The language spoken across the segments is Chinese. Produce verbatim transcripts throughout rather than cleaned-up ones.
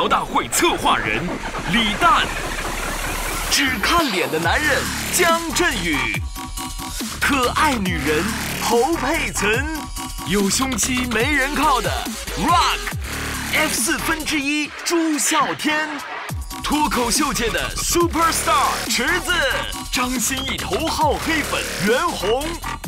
槽大会策划人李诞，只看脸的男人姜振宇，可爱女人侯佩岑，有胸肌没人靠的 Rock F 四分之一朱孝天，脱口秀界的 Super Star 池子，张歆艺头号黑粉袁弘。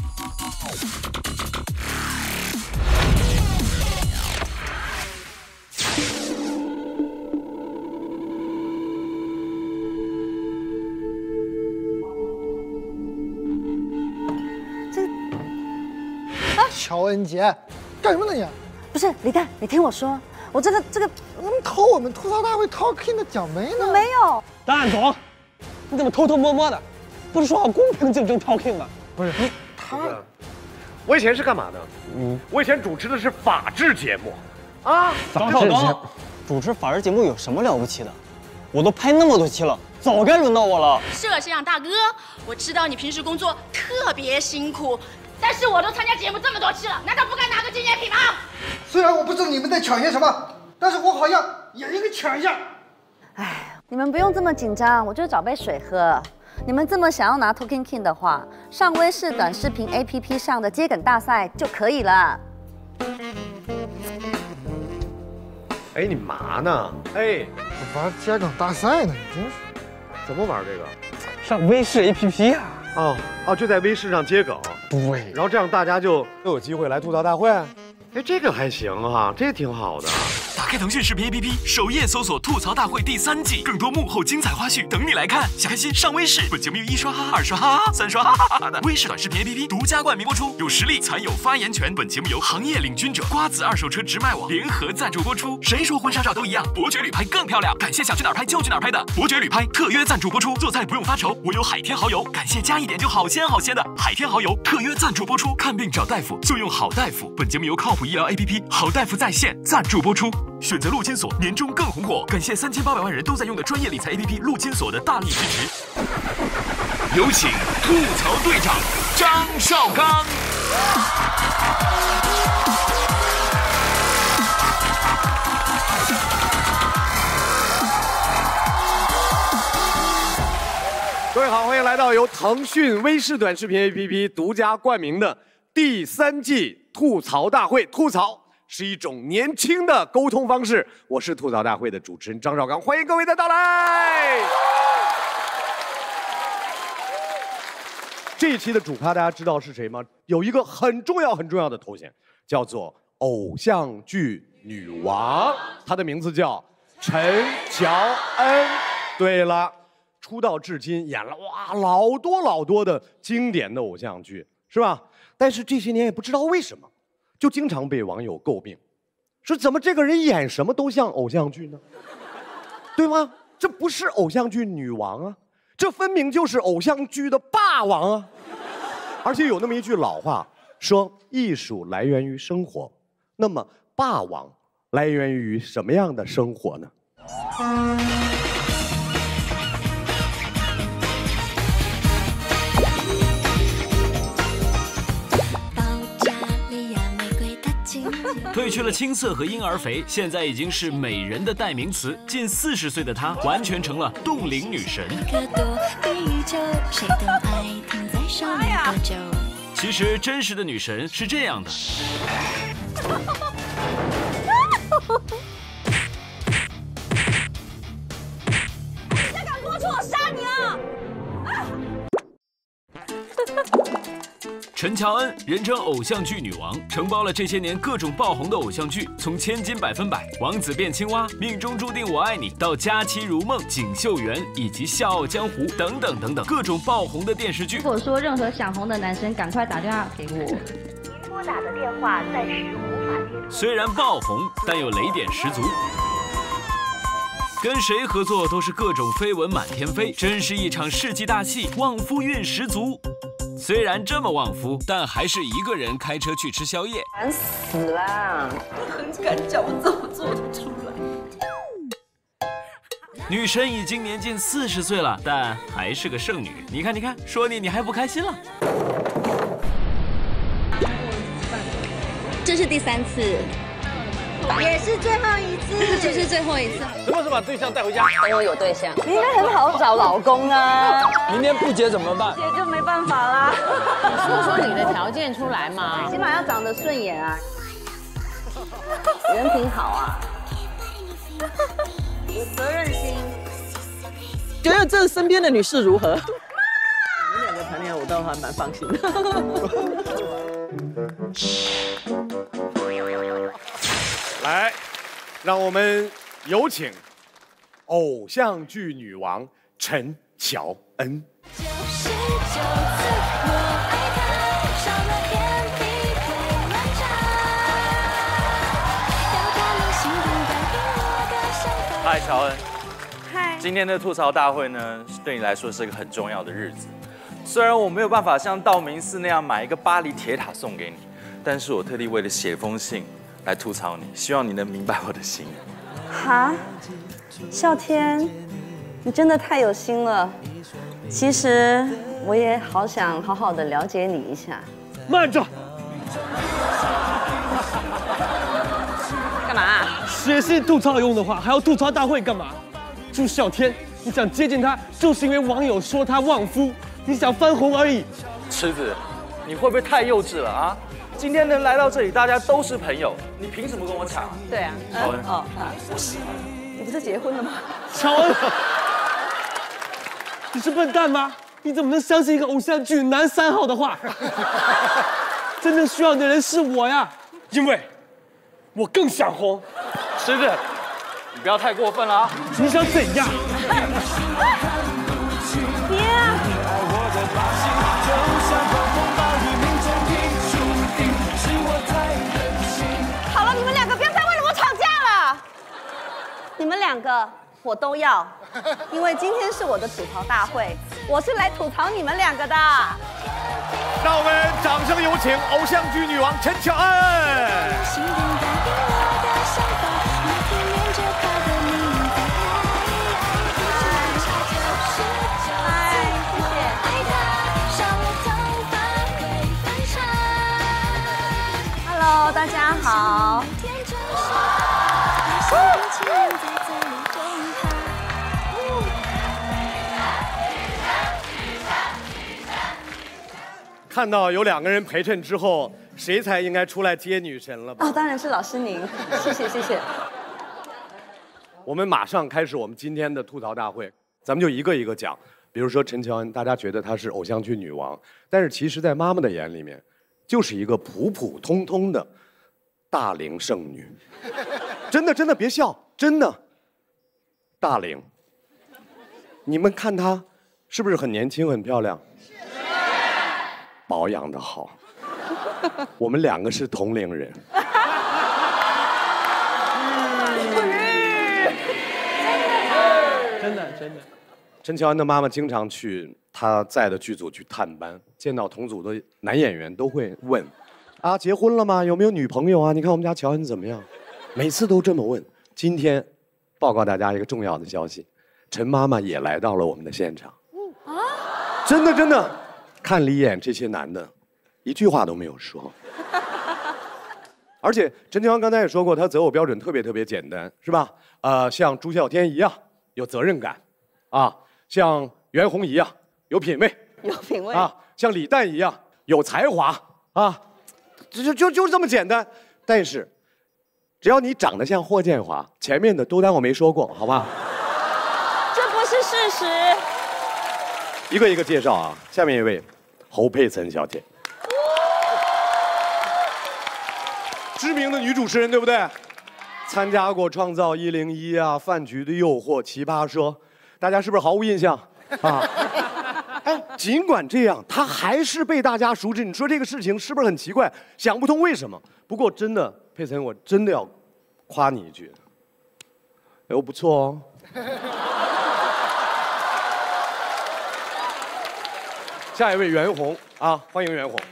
乔恩杰，干什么呢你？ 不是李诞，你听我说，我这个这个， 你们偷我们吐槽大会 Talking 的奖杯呢？ 我没有。 蛋总，你怎么偷偷摸摸的？不是说好公平竞争 Talking 吗？ 不是他， 我以前是干嘛的？嗯，我以前主持的是法制节目，啊， 张绍刚，主持法制节目有什么了不起的？我都拍那么多期了，早该轮到我了。 摄像大哥，我知道你平时工作特别辛苦。但是我都参加节目这么多期了，难道不该拿个纪念品吗？ 虽然我不知道你们在抢些什么，但是我好像也应该抢一下。 哎，你们不用这么紧张，我就找杯水喝。你们这么想要拿 Talking King 的话，上微视短视频 A P P 上的接梗大赛就可以了。 哎，你嘛呢？哎， 玩接梗大赛呢？你真是， 怎么玩这个？ 上微视 A P P 啊。 哦哦，就在微视上接梗。 对， 然后这样大家就都有机会来吐槽大会。哎，这个还行哈，这挺好的。 打开腾讯视频 A P P， 首页搜索“吐槽大会”第三季，更多幕后精彩花絮等你来看。小开心上微视，本节目由一刷哈哈、二刷哈哈、三刷哈哈哈的微视短视频 A P P 独家冠名播出，有实力才有发言权。本节目由行业领军者瓜子二手车直卖网联合赞助播出。谁说婚纱照都一样？伯爵旅拍更漂亮。感谢想去哪儿拍就去哪儿拍的伯爵旅拍特约赞助播出。做菜不用发愁，我有海天蚝油。感谢加一点就好鲜好鲜的海天蚝油特约赞助播出。看病找大夫就用好大夫。本节目由靠谱医疗 A P P 好大夫在线赞助播出。选择陆金所，年终更红火。感谢三千八百万人都在用的专业理财 A P P 陆金所的大力支持。有请吐槽队长张绍刚。 各位好，欢迎来到由腾讯微视短视频 A P P 独家冠名的第三季吐槽大会。吐槽是一种年轻的沟通方式，我是吐槽大会的主持人张绍刚，欢迎各位的到来。这一期的主咖大家知道是谁吗？有一个很重要很重要的头衔，叫做偶像剧女王，她的名字叫陈乔恩。对了，出道至今演了哇老多老多的经典的偶像剧，是吧？但是这些年也不知道为什么，就经常被网友诟病，说怎么这个人演什么都像偶像剧呢？对吗？这不是偶像剧女王啊，这分明就是偶像剧的霸王啊！而且有那么一句老话，说艺术来源于生活，那么霸王来源于什么样的生活呢？ 褪去了青涩和婴儿肥，现在已经是美人的代名词。近四十岁的她，完全成了冻龄女神。哎呀！其实真实的女神是这样的。 你再敢播出，我杀你啊！ 陈乔恩，人称偶像剧女王，承包了这些年各种爆红的偶像剧，从《千金百分百》《王子变青蛙》《命中注定我爱你》到《佳期如梦》《锦绣缘》以及《笑傲江湖》等等等等各种爆红的电视剧。 如果说任何想红的男生，赶快打电话给我。您拨打的电话暂时无法接通。 虽然爆红，但又雷点十足。跟谁合作都是各种绯闻满天飞，真是一场世纪大戏，旺夫运十足。虽然这么旺夫，但还是一个人开车去吃宵夜， 烦死了！ 很敢叫我怎么做得出来？ 女神已经年近四十岁了，但还是个剩女。你看，你看，说你你还不开心了？ 这是第三次， 也是最后一次， 就是最后一次。 什么时候把对象带回家？ 等我有对象， 你应该很好找老公啊。 明天不结怎么办？ 姐就没办法啦。 你说说你的条件出来嘛， 起码要长得顺眼啊，人品好啊，有责任心。 觉得这身边的女士如何？你们两个谈恋爱，我倒还蛮放心的。 来，让我们有请偶像剧女王陈乔恩。 嗨，乔恩。 嗨。 今天的吐槽大会呢，对你来说是一个很重要的日子。虽然我没有办法像道明寺那样买一个巴黎铁塔送给你，但是我特地为了写封信来吐槽你，希望你能明白我的心。 哈，啸天，你真的太有心了。其实我也好想好好的了解你一下。 慢着， 干嘛啊？ 写信吐槽有用的话，还要吐槽大会干嘛？朱啸天，你想接近他，就是因为网友说他旺夫，你想翻红而已。 池子，你会不会太幼稚了啊？今天能来到这里，大家都是朋友，你凭什么跟我抢？ 对啊， 乔恩， 哦，你不是结婚了吗？ 乔恩，你是笨蛋吗？你怎么能相信一个偶像剧男三号的话？真正需要你的人是我呀，因为我更想红。 池子，你不要太过分了啊！ 你想怎样？ 别啊！好了，你们两个不要再为了我吵架了。你们两个我都要，因为今天是我的吐槽大会，我是来吐槽你们两个的。 让我们掌声有请偶像剧女王陈乔恩。 Hello， 大家好。 看到有两个人陪衬之后，谁才应该出来接女神了吧？ 哦，当然是老师您，谢谢谢谢。 我们马上开始我们今天的吐槽大会，咱们就一个一个讲。比如说陈乔恩，大家觉得她是偶像剧女王，但是其实，在妈妈的眼里面，就是一个普普通通的大龄剩女。真的真的别笑，真的。大龄，你们看她是不是很年轻、很漂亮？保养的好。我们两个是同龄人。 真的真的。 陈乔恩的妈妈经常去她在的剧组去探班，见到同组的男演员都会问：“啊，结婚了吗？有没有女朋友啊？你看我们家乔恩怎么样？”每次都这么问。今天报告大家一个重要的消息，陈妈妈也来到了我们的现场。啊！真的真的，看了一眼这些男的，一句话都没有说。而且陈乔恩刚才也说过，她择偶标准特别特别简单，是吧？呃，像朱孝天一样有责任感，啊。像袁弘一样有品位， 有品位啊，像李诞一样有才华啊，就就就就这么简单。但是，只要你长得像霍建华，前面的都当我没说过，好吧？ 这不是事实。 一个一个介绍啊，下面一位侯佩岑小姐，知名的女主持人，对不对？参加过《创造一零一》啊，《饭局的诱惑》《奇葩说》。大家是不是毫无印象啊？哎，尽管这样，他还是被大家熟知。你说这个事情是不是很奇怪？想不通为什么。不过真的，佩岑，我真的要夸你一句，哎，我不错哦。下一位袁弘啊，欢迎袁弘。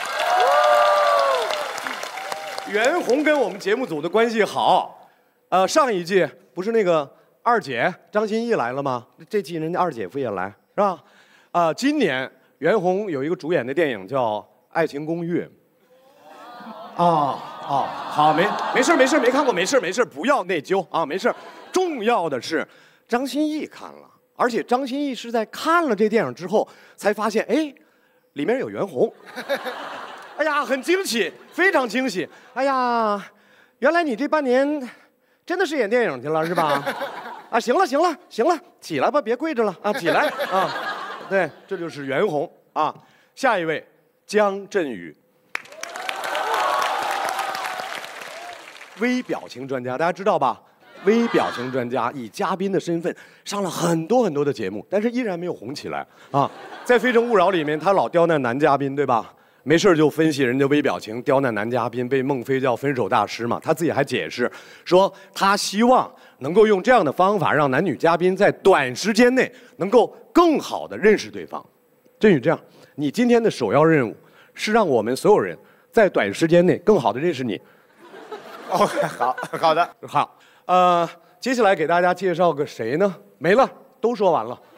袁弘跟我们节目组的关系好，呃，上一季不是那个。二姐张歆艺来了吗？这季人家二姐夫也来，是吧？啊、呃，今年袁弘有一个主演的电影叫《爱情公寓》，啊， 哦，好，没没事没事，没看过，没事没事，不要内疚啊，没事。重要的是，张歆艺看了，而且张歆艺是在看了这电影之后才发现，哎，里面有袁弘。哎呀，很惊喜，非常惊喜。哎呀，原来你这半年真的是演电影去了是吧？啊，行了行了行了，起来吧，别跪着了啊，起来啊。对，这就是袁弘啊。下一位，姜振宇。微表情专家，大家知道吧？微表情专家以嘉宾的身份上了很多很多的节目，但是依然没有红起来啊。在《非诚勿扰》里面，他老刁难男嘉宾，对吧？没事就分析人家微表情，刁难男嘉宾，被孟非叫分手大师嘛。他自己还解释说，他希望能够用这样的方法，让男女嘉宾在短时间内能够更好的认识对方。振宇，这样，你今天的首要任务是让我们所有人在短时间内更好的认识你。 哦，好好的好，呃，接下来给大家介绍个谁呢？没了，都说完了。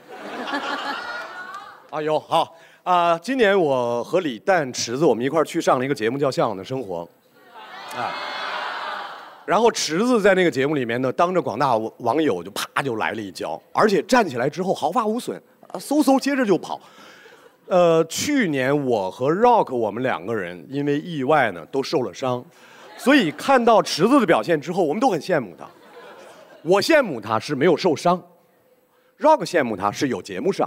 啊有好啊、呃，今年我和李诞、池子我们一块儿去上了一个节目，叫《向往的生活》，啊，然后池子在那个节目里面呢，当着广大网友就啪就来了一跤，而且站起来之后毫发无损，啊，嗖嗖接着就跑。呃，去年我和 Rock 我们两个人因为意外呢都受了伤。所以看到池子的表现之后，我们都很羡慕他。我羡慕他是没有受伤 ，Rock 羡慕他是有节目上。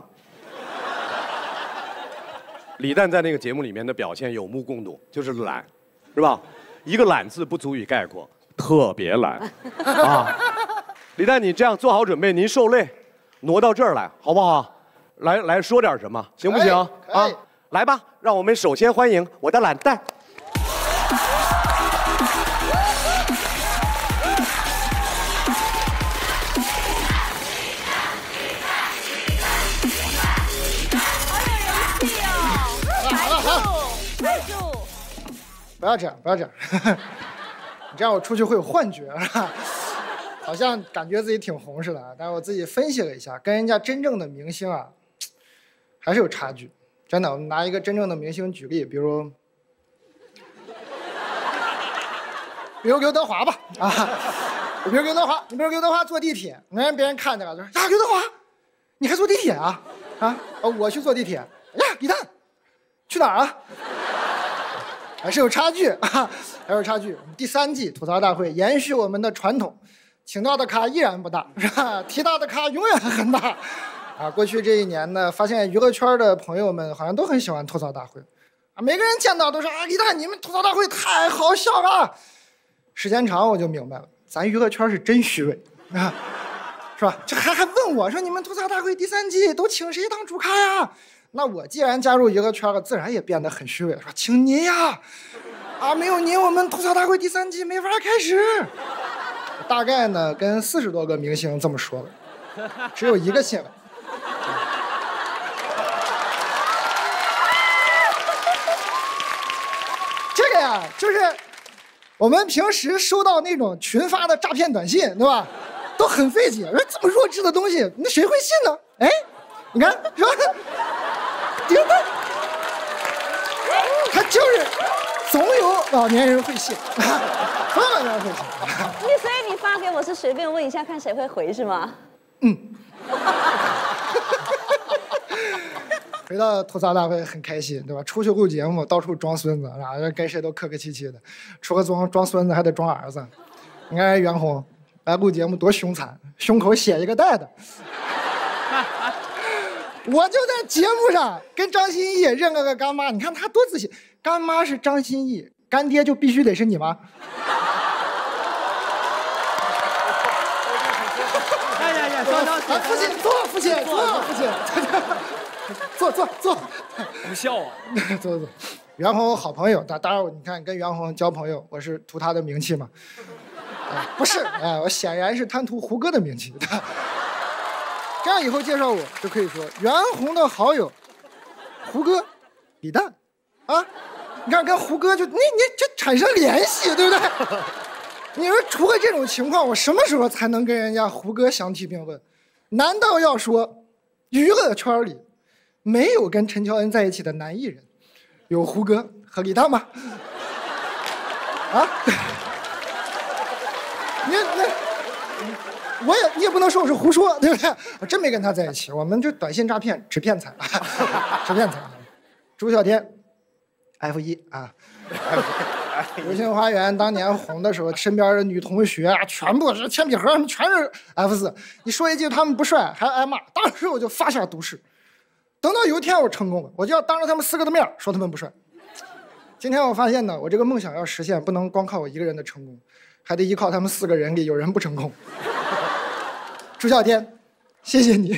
李诞在那个节目里面的表现有目共睹，就是懒，是吧？一个懒字不足以概括，特别懒啊！李诞，你这样做好准备，您受累，挪到这儿来，好不好？来来说点什么，行不行？啊，来吧，让我们首先欢迎我的懒蛋。 不要这样，不要这样，你这样我出去会有幻觉，好像感觉自己挺红似的。但是我自己分析了一下，跟人家真正的明星啊，还是有差距。真的，我们拿一个真正的明星举例，比如，比如刘德华吧，啊，比如刘德华，你比如刘德华坐地铁，你让别人看着了，说呀，刘德华，你还坐地铁啊？啊，我去坐地铁，呀，李诞，去哪儿啊？还是有差距啊，还有差距。我们第三季吐槽大会延续我们的传统，请到的咖依然不大，是吧？提到的咖永远很大。啊，过去这一年呢，发现娱乐圈的朋友们好像都很喜欢吐槽大会，啊，每个人见到都说啊，李诞，你们吐槽大会太好笑了。时间长我就明白了，咱娱乐圈是真虚伪啊，是吧？这还还问我说你们吐槽大会第三季都请谁当主咖呀？那我既然加入娱乐圈了，自然也变得很虚伪，说请您呀，啊，没有您，我们吐槽大会第三季没法开始。大概呢，跟四十多个明星这么说了，只有一个信了。这个呀，就是我们平时收到那种群发的诈骗短信，对吧？都很费解，说这么弱智的东西，那谁会信呢？哎，你看，是吧？顶灯，他就是总有老年人会信，总有老年人会信。 你所以你发给我是随便问一下，看谁会回是吗？ 嗯。回到吐槽大会很开心，对吧？出去录节目，到处装孙子，然后跟谁都客客气气的，除了装装孙子还得装儿子。你看袁弘来录节目多凶残，胸口写一个带的。我就在节目上跟张歆艺认了个干妈，你看他多自信，干妈是张歆艺，干爹就必须得是你吗？ 哎呀呀，双双姐， 父亲坐，父亲坐，父亲坐坐坐， 不笑啊！ 坐坐。袁弘好朋友，当当然你看跟袁弘交朋友，我是图他的名气嘛？啊、不是，哎、啊，我显然是贪图胡歌的名气。这样以后介绍我就可以说袁弘的好友胡歌、李诞，啊，你看跟胡歌就你你这产生联系，对不对？你说除了这种情况，我什么时候才能跟人家胡歌相提并论？难道要说娱乐圈里没有跟陈乔恩在一起的男艺人，有胡歌和李诞吗？ 啊？你那。我也你也不能说我是胡说，对不对？我真没跟他在一起，我们就短信诈骗，纸骗财，纸骗财。朱孝天 ，F 一啊，流星花园当年红的时候，身边的女同学全部是铅笔盒，全是 F 四。你说一句他们不帅，还挨骂。当时我就发下毒誓，等到有一天我成功了，我就要当着他们四个的面说他们不帅。今天我发现呢，我这个梦想要实现，不能光靠我一个人的成功，还得依靠他们四个人里有人不成功。朱孝天，谢谢你，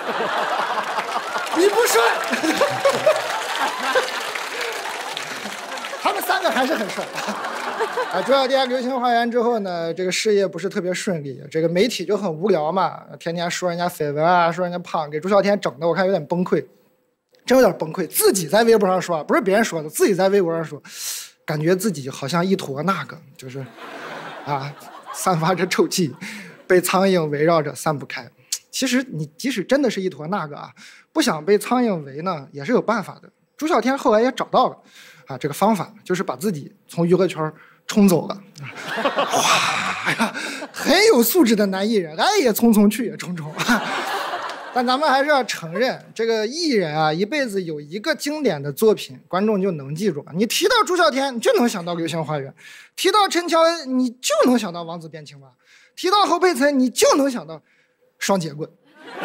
你不帅，他们三个还是很帅。啊，朱孝天流星花园之后呢，这个事业不是特别顺利，这个媒体就很无聊嘛，天天说人家绯闻啊，说人家胖，给朱孝天整的我看有点崩溃，真有点崩溃。自己在微博上说，不是别人说的，自己在微博上说，感觉自己好像一坨那个，就是，啊，散发着臭气。被苍蝇围绕着散不开。其实你即使真的是一坨那个啊，不想被苍蝇围呢，也是有办法的。朱孝天后来也找到了啊，这个方法就是把自己从娱乐圈冲走了。哇呀，很有素质的男艺人，来也匆匆去也匆匆。但咱们还是要承认，这个艺人啊，一辈子有一个经典的作品，观众就能记住。你提到朱孝天，你就能想到《流星花园》；提到陈乔恩，你就能想到《王子变青蛙》；提到侯佩岑，你就能想到《双截棍》。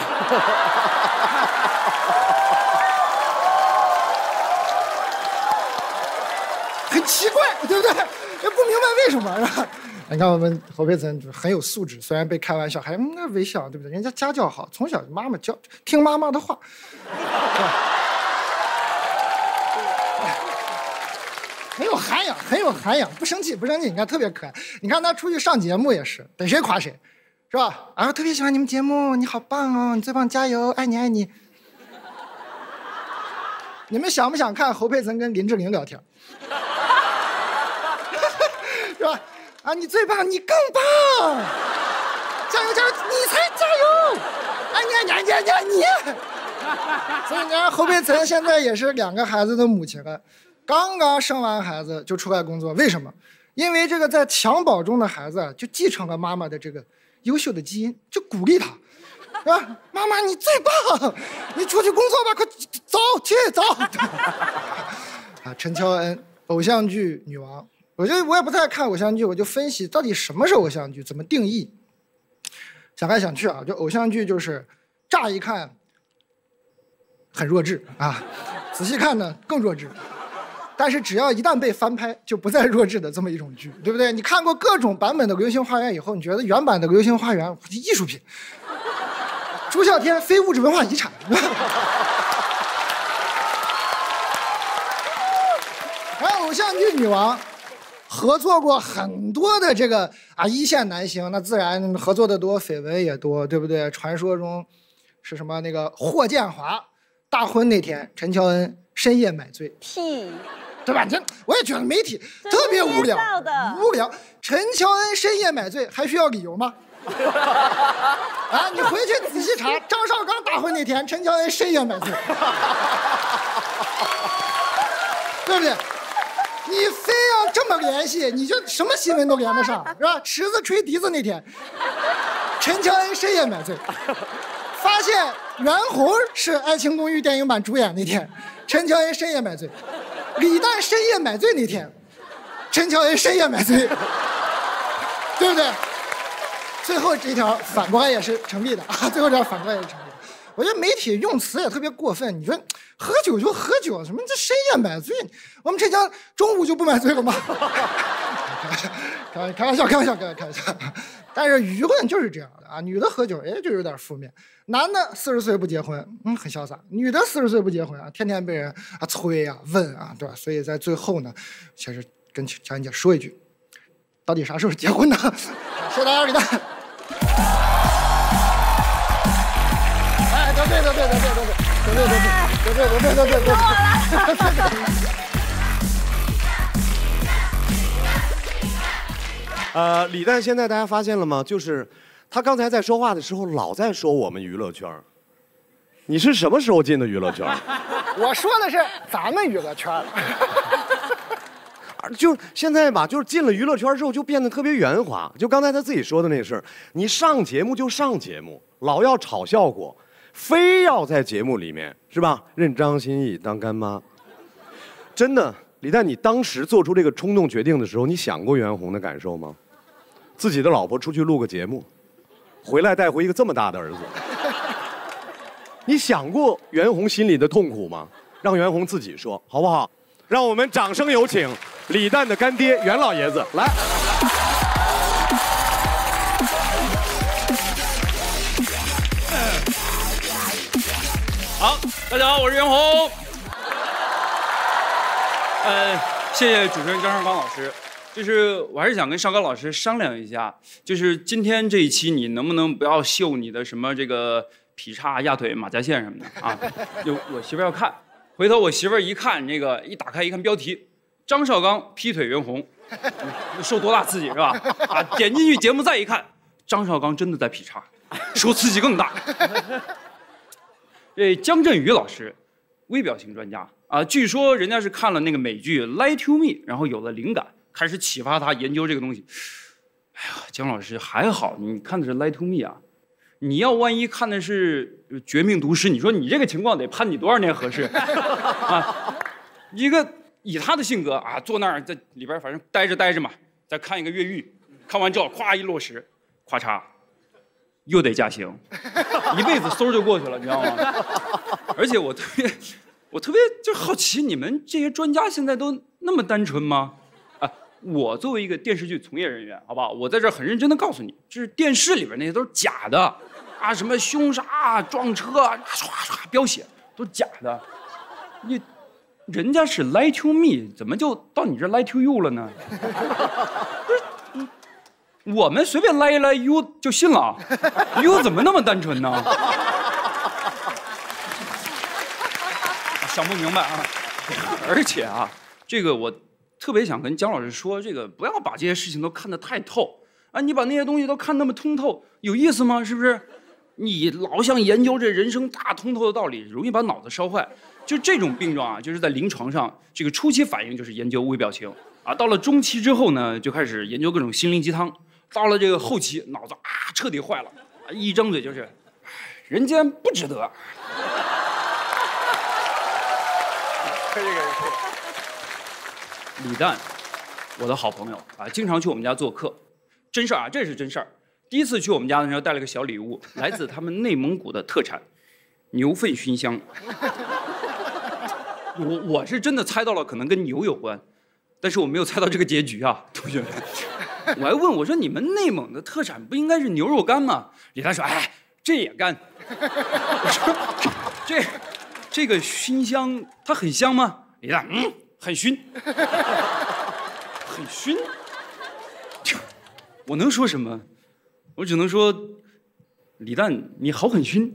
很奇怪，对不对？也不明白为什么，是吧？你看我们侯佩岑就很有素质，虽然被开玩笑，还那微笑，对不对？人家家教好，从小妈妈教，听妈妈的话，很有涵养，很有涵养，不生气，不生气。你看特别可爱。你看他出去上节目也是，逮谁夸谁，是吧？啊，特别喜欢你们节目，你好棒哦，你最棒，加油，爱你爱你。你们想不想看侯佩岑跟林志玲聊天？是吧？啊，你最棒，你更棒！加油加油，你才加油！哎你你你你你！所以你看侯佩岑现在也是两个孩子的母亲了，刚刚生完孩子就出来工作，为什么？因为这个在襁褓中的孩子就继承了妈妈的这个优秀的基因，就鼓励他，是吧？妈妈你最棒，你出去工作吧，快走去走。啊，陈乔恩，偶像剧女王。我觉得我也不太看偶像剧，我就分析到底什么是偶像剧，怎么定义。想来想去啊，就偶像剧就是乍一看很弱智啊，仔细看呢更弱智。但是只要一旦被翻拍，就不再弱智的这么一种剧，对不对？你看过各种版本的《流星花园》以后，你觉得原版的《流星花园》艺术品，朱孝天非物质文化遗产。还有偶像剧女王。合作过很多的这个啊一线男星，那自然合作的多，绯闻也多，对不对？传说中是什么那个霍建华大婚那天，陈乔恩深夜买醉， 屁， 对吧？这我也觉得媒体特别无聊，无聊。陈乔恩深夜买醉还需要理由吗？啊，你回去仔细查，张绍刚大婚那天，陈乔恩深夜买醉，对不对？你非要这么联系，你就什么新闻都连得上，是吧？池子吹笛子那天，陈乔恩深夜买醉，发现袁弘是《爱情公寓》电影版主演那天，陈乔恩深夜买醉；李诞深夜买醉那天，陈乔恩深夜买醉，对不对？最后这条反过来也是成立的啊！最后这条反过来也是成立的。我觉得媒体用词也特别过分，你说喝酒就喝酒，什么这深夜买醉，我们浙江中午就不买醉了吗？开开玩笑，开玩笑，开开玩笑。但是舆论就是这样的啊，女的喝酒，哎，就有点负面；男的四十岁不结婚，嗯，很潇洒；女的四十岁不结婚啊，天天被人啊催啊问啊，对吧？所以在最后呢，其实跟乔恩姐说一句，到底啥时候结婚呢？谢谢大家，李诞。对对对对对对对对对对对对对对对。 呃，李诞现在大家发现了吗？就是他刚才在说话的时候，老在说我们娱乐圈。你是什么时候进的娱乐圈？ 我说的是咱们娱乐圈。 就现在吧，就是进了娱乐圈之后就变得特别圆滑。就刚才他自己说的那个事儿，你上节目就上节目，老要炒效果，非要在节目里面是吧？认张歆艺当干妈，真的，李诞，你当时做出这个冲动决定的时候，你想过袁弘的感受吗？自己的老婆出去录个节目，回来带回一个这么大的儿子，你想过袁弘心里的痛苦吗？让袁弘自己说，好不好？让我们掌声有请李诞的干爹袁老爷子来。 好，大家好，我是袁弘。呃，谢谢主持人张绍刚老师。就是我还是想跟绍刚老师商量一下，就是今天这一期你能不能不要秀你的什么这个劈叉、压腿、马甲线什么的啊？就我媳妇要看。回头我媳妇儿一看，那个一打开一看标题，张绍刚劈腿袁弘，受多大刺激是吧？啊，点进去节目再一看，张绍刚真的在劈叉，受刺激更大。这姜振宇老师，微表情专家啊，据说人家是看了那个美剧《Lie to Me》，然后有了灵感，开始启发他研究这个东西。哎呀，姜老师还好，你看的是《Lie to Me》啊。你要万一看的是《绝命毒师》，你说你这个情况得判你多少年合适啊？一个以他的性格啊，坐那儿在里边反正待着待着嘛，再看一个越狱，看完之后咵一落实，咵嚓，又得加刑，一辈子嗖就过去了，你知道吗？而且我特别，我特别就好奇，你们这些专家现在都那么单纯吗？啊，我作为一个电视剧从业人员，好不好？我在这儿很认真的告诉你，就是电视里边那些都是假的。啊，什么凶杀、撞车、唰唰飙血，都假的。你，人家是 lie to me， 怎么就到你这 lie to you 了呢？不是，我们随便 lie 一 lie you 就信了 ，you 怎么那么单纯呢？想不明白啊！而且啊，这个我特别想跟姜老师说，这个不要把这些事情都看得太透啊！你把那些东西都看那么通透，有意思吗？是不是？你老想研究这人生大通透的道理，容易把脑子烧坏。就这种病状啊，就是在临床上，这个初期反应就是研究微表情啊，到了中期之后呢，就开始研究各种心灵鸡汤，到了这个后期，脑子啊彻底坏了，啊一张嘴就是人间不值得。可以可以可以。李诞，我的好朋友啊，经常去我们家做客，真事儿啊，这是真事儿。第一次去我们家的时候，带了个小礼物，来自他们内蒙古的特产牛粪熏香。我我是真的猜到了，可能跟牛有关，但是我没有猜到这个结局啊，同学们。我还问我说：“你们内蒙的特产不应该是牛肉干吗？”李诞说：“哎，这也干。”我说：“这这个熏香它很香吗？”李诞嗯，很熏，很熏。我能说什么？我只能说，李诞你好很熏。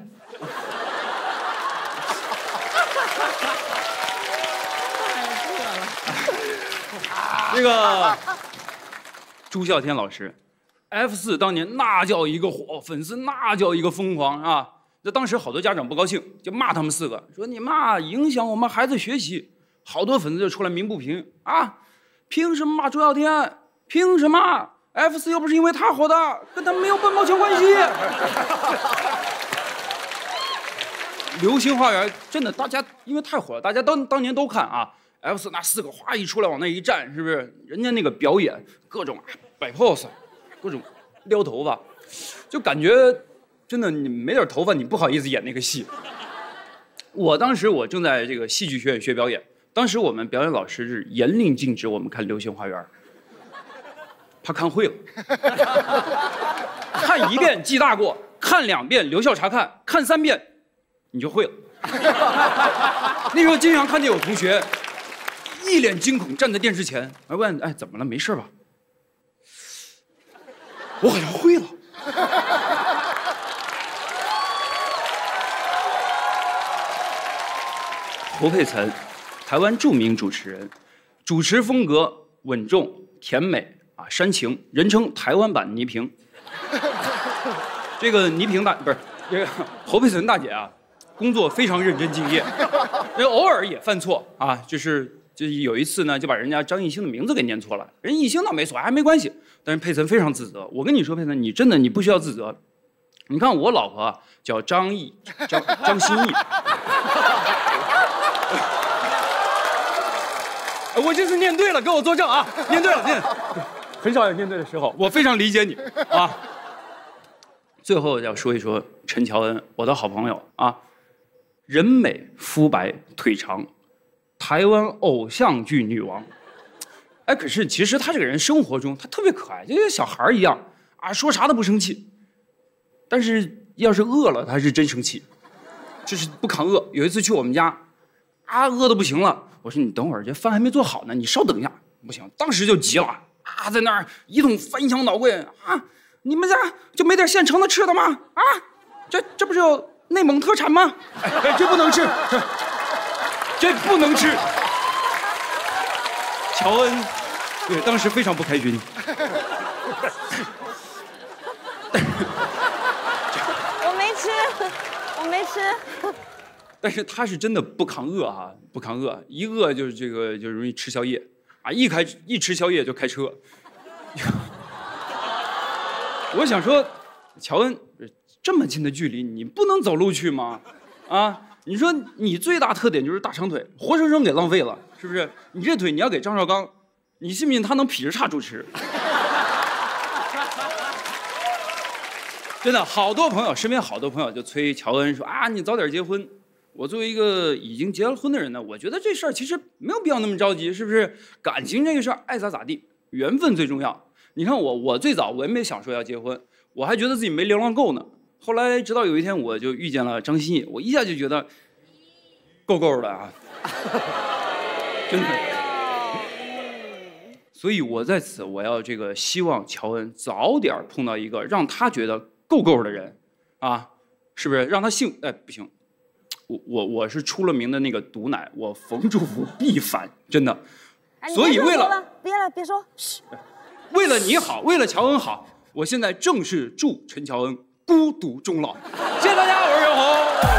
这个朱孝天老师 ，F 四当年那叫一个火，粉丝那叫一个疯狂啊！那当时好多家长不高兴，就骂他们四个，说你骂影响我们孩子学习。好多粉丝就出来鸣不平啊，凭什么骂朱孝天？凭什么？ F 四又不是因为他火的，跟他没有半毛钱关系。流星花园真的，大家因为太火了，大家当当年都看啊。F 四那四个哗一出来往那一站，是不是？人家那个表演，各种摆 pose， 各种撩头发，就感觉真的你没点头发，你不好意思演那个戏。我当时我正在这个戏剧学院学表演，当时我们表演老师是严令禁止我们看流星花园。他看会了，看一遍记大过，看两遍留校察看，看三遍你就会了。那时候经常看见有同学一脸惊恐站在电视前，还问：“哎，怎么了？没事吧？”我好像会了。侯佩岑，台湾著名主持人，主持风格稳重甜美。啊，煽情，人称台湾版倪萍。这个倪萍大不是这个侯佩岑大姐啊，工作非常认真敬业，偶尔也犯错啊，就是就有一次呢，就把人家张艺兴的名字给念错了，人艺兴倒没错，还没关系。但是佩岑非常自责。我跟你说，佩岑，你真的你不需要自责。你看我老婆啊，叫张艺，张张歆艺。我这次念对了，给我作证啊！念对了，念。很少有念对的时候，我非常理解你啊。最后要说一说陈乔恩，我的好朋友啊，人美肤白腿长。台湾偶像剧女王，哎，可是其实她这个人生活中她特别可爱，就跟小孩一样啊，说啥都不生气。但是要是饿了，她是真生气，就是不抗饿。有一次去我们家，啊，饿得不行了，我说你等会儿，这饭还没做好呢，你稍等一下。不行，当时就急了啊，在那儿一通翻箱倒柜啊，你们家就没点现成的吃的吗？啊，这这不是有内蒙特产吗？哎，这不能吃。这不能吃。乔恩，对，当时非常不开心。 我没吃，我没吃。 但是他是真的不抗饿啊，不抗饿，一饿就是这个就容易吃宵夜啊，一开一吃宵夜就开车。我想说，乔恩，这么近的距离，你不能走路去吗？啊？你说你最大特点就是大长腿，活生生给浪费了，是不是？你这腿你要给张绍刚，你信不信他能劈着叉主持？真的，好多朋友身边好多朋友就催乔恩说啊，你早点结婚。我作为一个已经结了婚的人呢，我觉得这事儿其实没有必要那么着急，是不是？感情这个事儿爱咋咋地，缘分最重要。你看我，我最早我也没想说要结婚，我还觉得自己没流浪够呢。后来直到有一天，我就遇见了张歆艺，我一下就觉得够够的啊，真的。所以我在此我要这个希望乔恩早点碰到一个让他觉得够够的人，啊，是不是？让他幸哎不行，我我我是出了名的那个毒奶，我逢祝福必反，真的。所以为了别了别说， 为了你好，为了乔恩好，我现在正式祝陈乔恩孤独终老。谢谢大家，我是袁弘。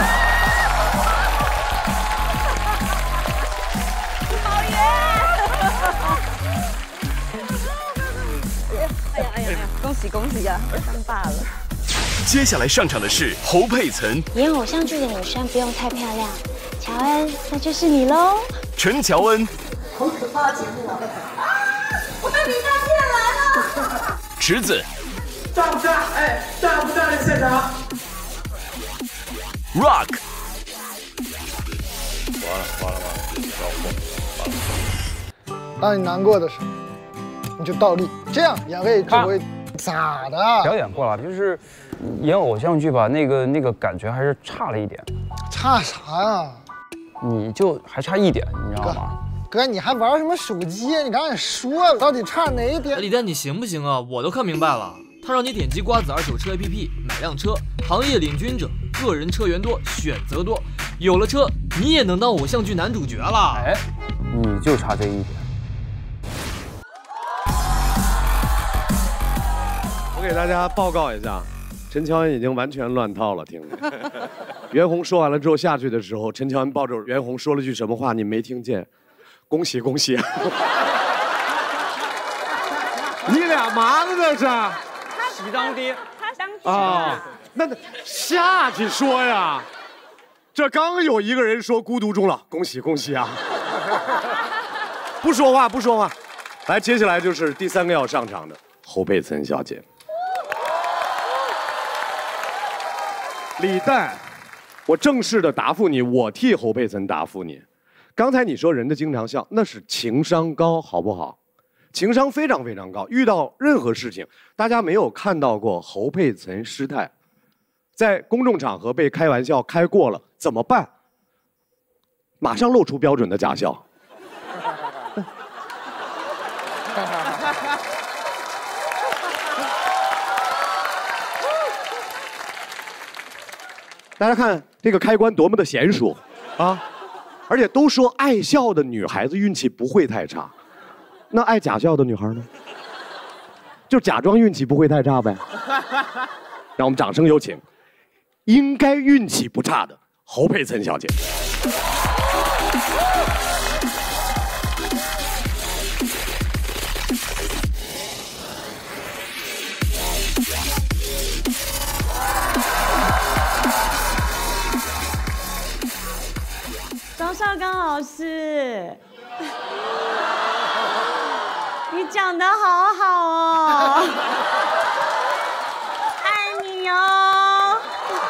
好耶！哎呀哎呀哎呀！恭喜恭喜啊，当爸了。 接下来上场的是侯佩岑。 演偶像剧的女生不用太漂亮，乔恩，那就是你喽。 陈乔恩。 好可怕的节目啊！我被你发现来了。 池子。 炸不炸？哎，炸不炸？这现场。 Rock。 完了完了完了，要疯完了。 当你难过的时候，你就倒立，这样眼泪就会咋的？ 表演过了，就是演偶像剧吧，那个那个感觉还是差了一点。 差啥呀？ 你就还差一点，你知道吗？ 哥，你还玩什么手机？你赶紧说，到底差哪一点？ 李诞，你行不行啊？我都看明白了。他让你点击瓜子二手车 A P P 买辆车，行业领军者，个人车源多，选择多，有了车你也能当偶像剧男主角了。 哎，你就差这一点。 我给大家报告一下，陈乔恩已经完全乱套了，听着。袁弘说完了之后下去的时候，陈乔恩抱着袁弘说了句什么话，你没听见？恭喜恭喜！你俩嘛呢这是？ 喜当爹， 他当啊，那下去说呀。这刚有一个人说孤独终老，恭喜恭喜啊！不说话不说话，来，接下来就是第三个要上场的侯佩岑小姐。李诞，我正式的答复你，我替侯佩岑答复你。刚才你说人的经常笑，那是情商高，好不好？情商非常非常高，遇到任何事情，大家没有看到过侯佩岑失态，在公众场合被开玩笑开过了怎么办？马上露出标准的假笑。大家看这个开关多么的娴熟啊！而且都说爱笑的女孩子运气不会太差，那爱假笑的女孩呢？就假装运气不会太差呗。让我们掌声有请，应该运气不差的侯佩岑小姐。 讲的好好哦，爱你哦。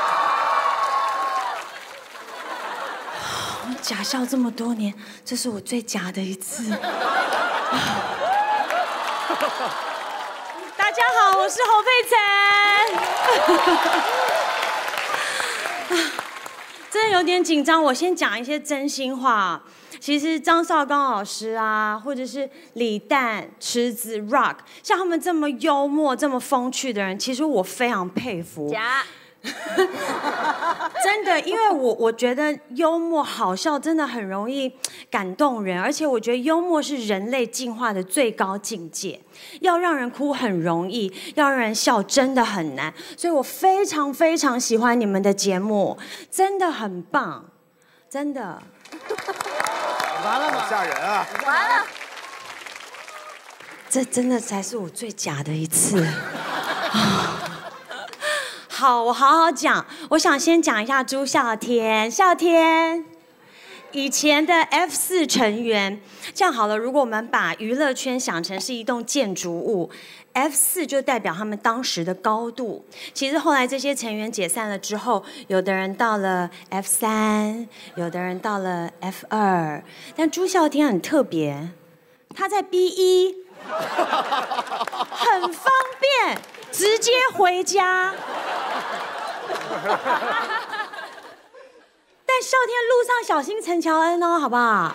假笑这么多年，这是我最假的一次。大家好，我是侯佩岑。真的有点紧张，我先讲一些真心话。其实张绍刚老师啊，或者是李诞、池子、Rock， 像他们这么幽默、这么风趣的人，其实我非常佩服。 假。 真的，因为我我觉得幽默好笑真的很容易感动人，而且我觉得幽默是人类进化的最高境界。要让人哭很容易，要让人笑真的很难。所以我非常非常喜欢你们的节目，真的很棒，真的。 完了吗？ 吓人啊！ 完了。 这真的才是我最假的一次。好，我好好讲。我想先讲一下朱孝天。孝天，以前的 F 四 成员。这样好了，如果我们把娱乐圈想成是一栋建筑物 ，F 四 就代表他们当时的高度。其实后来这些成员解散了之后，有的人到了 F 三，有的人到了 F 二，但朱孝天很特别，他在 B 一，很方便，直接回家。但孝天路上小心陈乔恩哦，好不好？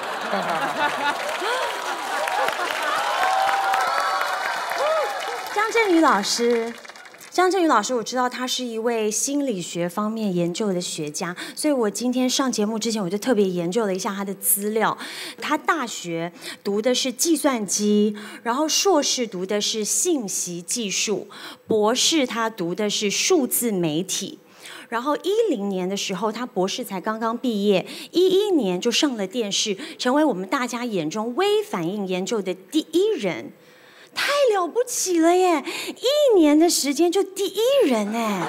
张振宇老师，张振宇老师，我知道他是一位心理学方面研究的学家，所以我今天上节目之前，我就特别研究了一下他的资料。他大学读的是计算机，然后硕士读的是信息技术，博士他读的是数字媒体。然后一零年的时候，他博士才刚刚毕业，一一年就上了电视，成为我们大家眼中微反应研究的第一人。太了不起了耶！一年的时间就第一人哎，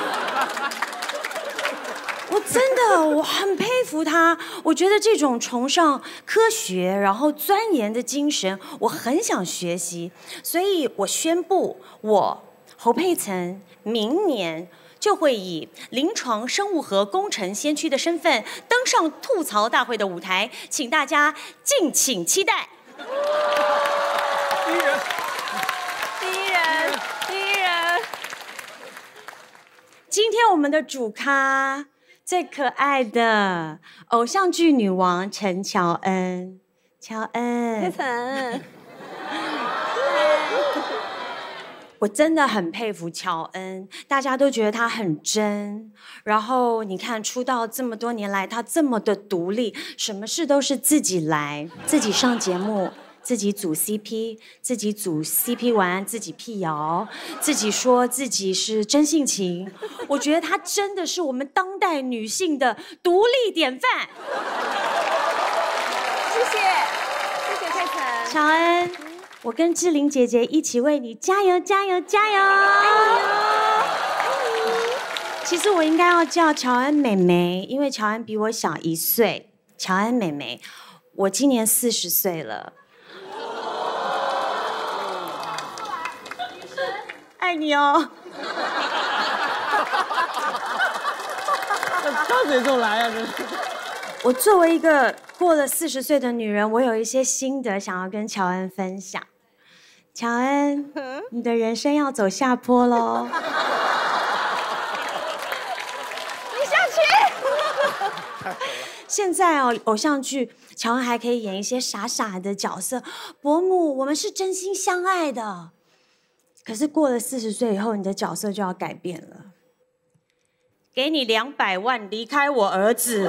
我真的我很佩服他。我觉得这种崇尚科学然后钻研的精神，我很想学习。所以我宣布，我侯佩岑明年就会以临床生物和工程先驱的身份登上吐槽大会的舞台，请大家敬请期待。 第一人， 第一人，第一人。 今天我们的主咖最可爱的偶像剧女王陈乔恩，乔恩， 佩岑。 我真的很佩服乔恩，大家都觉得她很真。然后你看出道这么多年来，她这么的独立，什么事都是自己来，自己上节目，自己组 C P， 自己组 C P 完自己辟谣，自己说自己是真性情。我觉得她真的是我们当代女性的独立典范。 谢谢，谢谢佩岑。 乔恩，我跟志玲姐姐一起为你加油加油加油！其实我应该要叫乔恩妹妹，因为乔恩比我小一岁。乔恩妹妹，我今年四十岁了。爱你哦！ 张嘴就来啊！真是。 我作为一个过了四十岁的女人，我有一些心得想要跟乔恩分享。乔恩，你的人生要走下坡喽。 你下去。 现在哦，偶像剧乔恩还可以演一些傻傻的角色。伯母，我们是真心相爱的。可是过了四十岁以后，你的角色就要改变了。给你两百万，离开我儿子。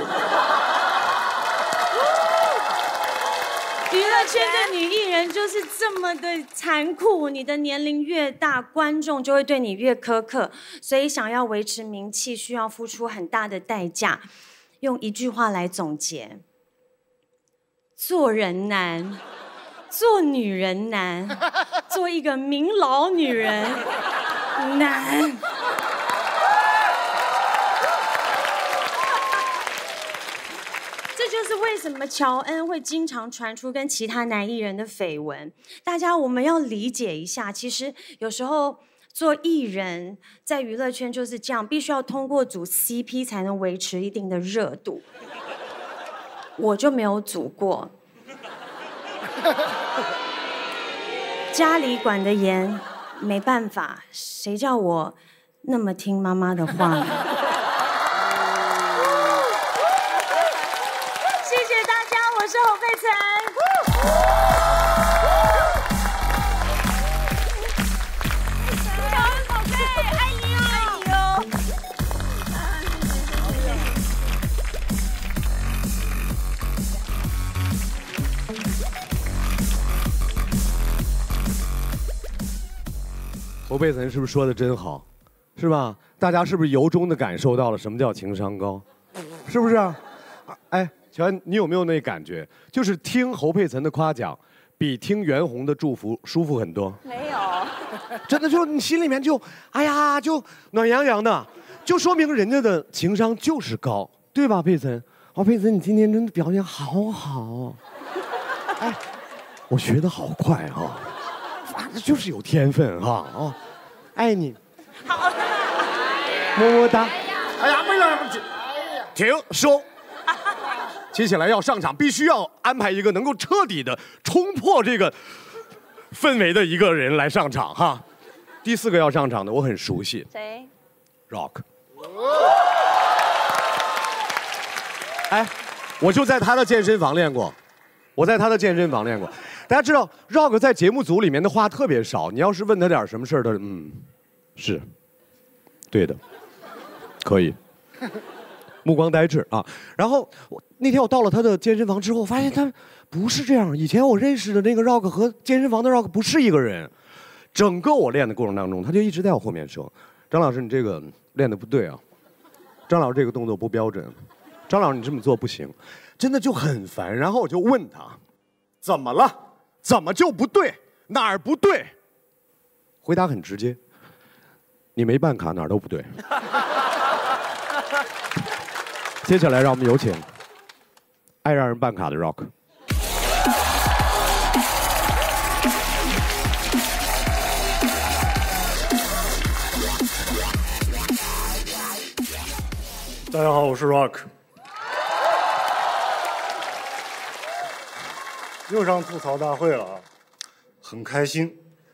娱乐圈的女艺人就是这么的残酷，你的年龄越大，观众就会对你越苛刻，所以想要维持名气，需要付出很大的代价。用一句话来总结：做人难，做女人难，做一个名老女人难。这就就是为什么乔恩会经常传出跟其他男艺人的绯闻。大家我们要理解一下，其实有时候做艺人在娱乐圈就是这样，必须要通过组 C P 才能维持一定的热度。我就没有组过，家里管得严，没办法，谁叫我那么听妈妈的话呢？谢谢大家，我是侯佩岑。乔恩宝贝，爱你哦，爱你哦。 侯佩岑是不是说的真好，是吧？大家是不是由衷的感受到了什么叫情商高，是不是啊？哎，乔恩，你有没有那感觉？就是听侯佩岑的夸奖，比听袁弘的祝福舒服很多。 没有， 真的就你心里面就，哎呀，就暖洋洋的，就说明人家的情商就是高，对吧，佩岑？哦，佩岑，你今天真的表现好好。哎，我学得好快啊，反正就是有天分哈啊、哦，爱你。 好， 么么哒。 哎呀，不行， 停，收。接下来要上场，必须要安排一个能够彻底的冲破这个氛围的一个人来上场哈。第四个要上场的，我很熟悉。 谁 ？Rock。哎，我就在他的健身房练过，我在他的健身房练过。大家知道 ，Rock 在节目组里面的话特别少。你要是问他点什么事儿，他嗯，是，对的，可以。目光呆滞啊！然后我那天我到了他的健身房之后，发现他不是这样。以前我认识的那个 Rock 和健身房的 Rock 不是一个人。整个我练的过程当中，他就一直在我后面说：“张老师，你这个练的不对啊！张老师这个动作不标准，张老师你这么做不行。”真的就很烦。然后我就问他：“怎么了？怎么就不对？哪儿不对？”回答很直接：“你没办卡，哪儿都不对。”接下来，让我们有请爱让人办卡的 Rock。 大家好，我是 Rock。又上吐槽大会了啊，很开心。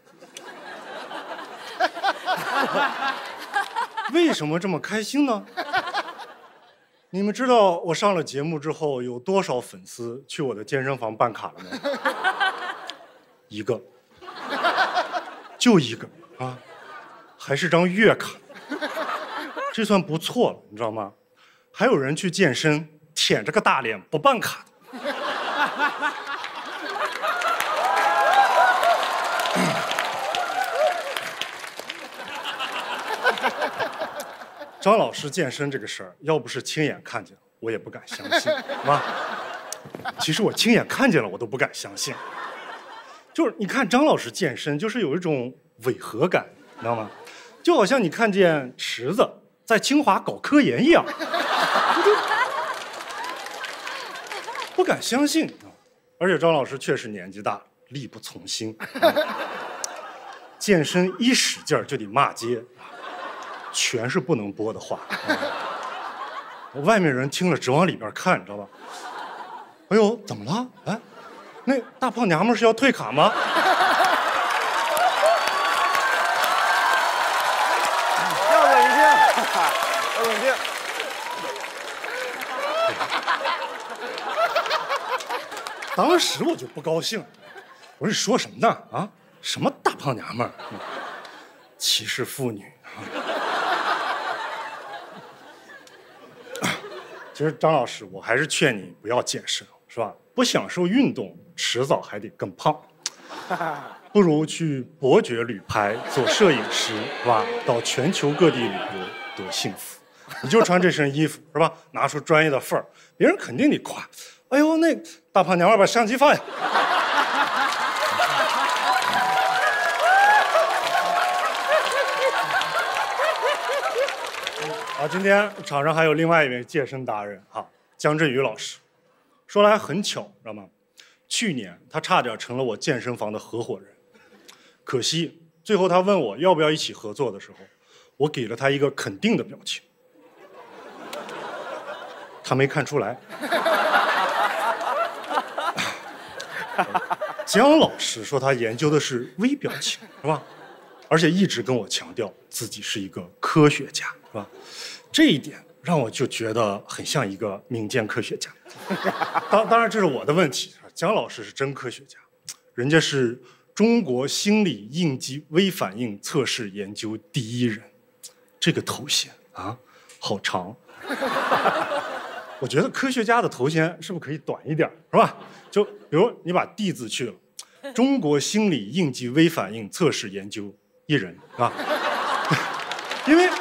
为什么这么开心呢？你们知道我上了节目之后有多少粉丝去我的健身房办卡了吗？一个，就一个啊，还是张月卡，这算不错了，你知道吗？还有人去健身，舔着个大脸不办卡的。张老师健身这个事儿，要不是亲眼看见，我也不敢相信，是吧？其实我亲眼看见了，我都不敢相信。就是你看张老师健身，就是有一种违和感，你知道吗？就好像你看见池子在清华搞科研一样，我就不敢相信。而且张老师确实年纪大，力不从心，健身一使劲儿就得骂街。全是不能播的话，我外面人听了只往里边看，你知道吧？哎呦，怎么了？哎，那大胖娘们是要退卡吗？ 要冷静，要冷静。 当时我就不高兴，我说你说什么呢？啊，什么大胖娘们儿，歧视妇女啊！其实张老师，我还是劝你不要健身，是吧？不享受运动，迟早还得更胖。不如去伯爵旅拍，做摄影师，是吧？到全球各地旅游，多幸福！你就穿这身衣服，是吧？拿出专业的范儿，别人肯定得夸。哎呦，那大胖娘们把相机放下。好，今天场上还有另外一位健身达人哈，姜振宇老师。 说来很巧，知道吗？去年他差点成了我健身房的合伙人，可惜最后他问我要不要一起合作的时候，我给了他一个肯定的表情，他没看出来。姜老师说他研究的是微表情，是吧？而且一直跟我强调自己是一个科学家，是吧？这一点让我就觉得很像一个民间科学家。当当然这是我的问题，姜老师是真科学家，人家是中国心理应激微反应测试研究第一人，这个头衔啊，好长。我觉得科学家的头衔是不是可以短一点，是吧？就比如你把 D 字去了，中国心理应激微反应测试研究一人，是吧？因为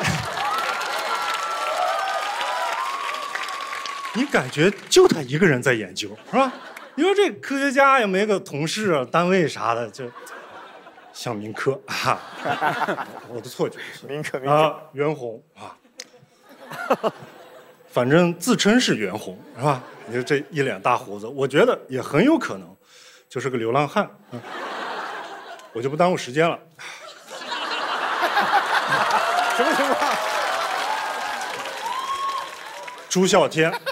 你感觉就他一个人在研究，是吧？你说这科学家也没个同事啊、单位啥的，就像民科啊，我的错觉是民科啊，袁弘啊。反正自称是袁弘，是吧？你说这一脸大胡子，我觉得也很有可能就是个流浪汉。嗯、我就不耽误时间了。 什么情况？ 朱孝天啊，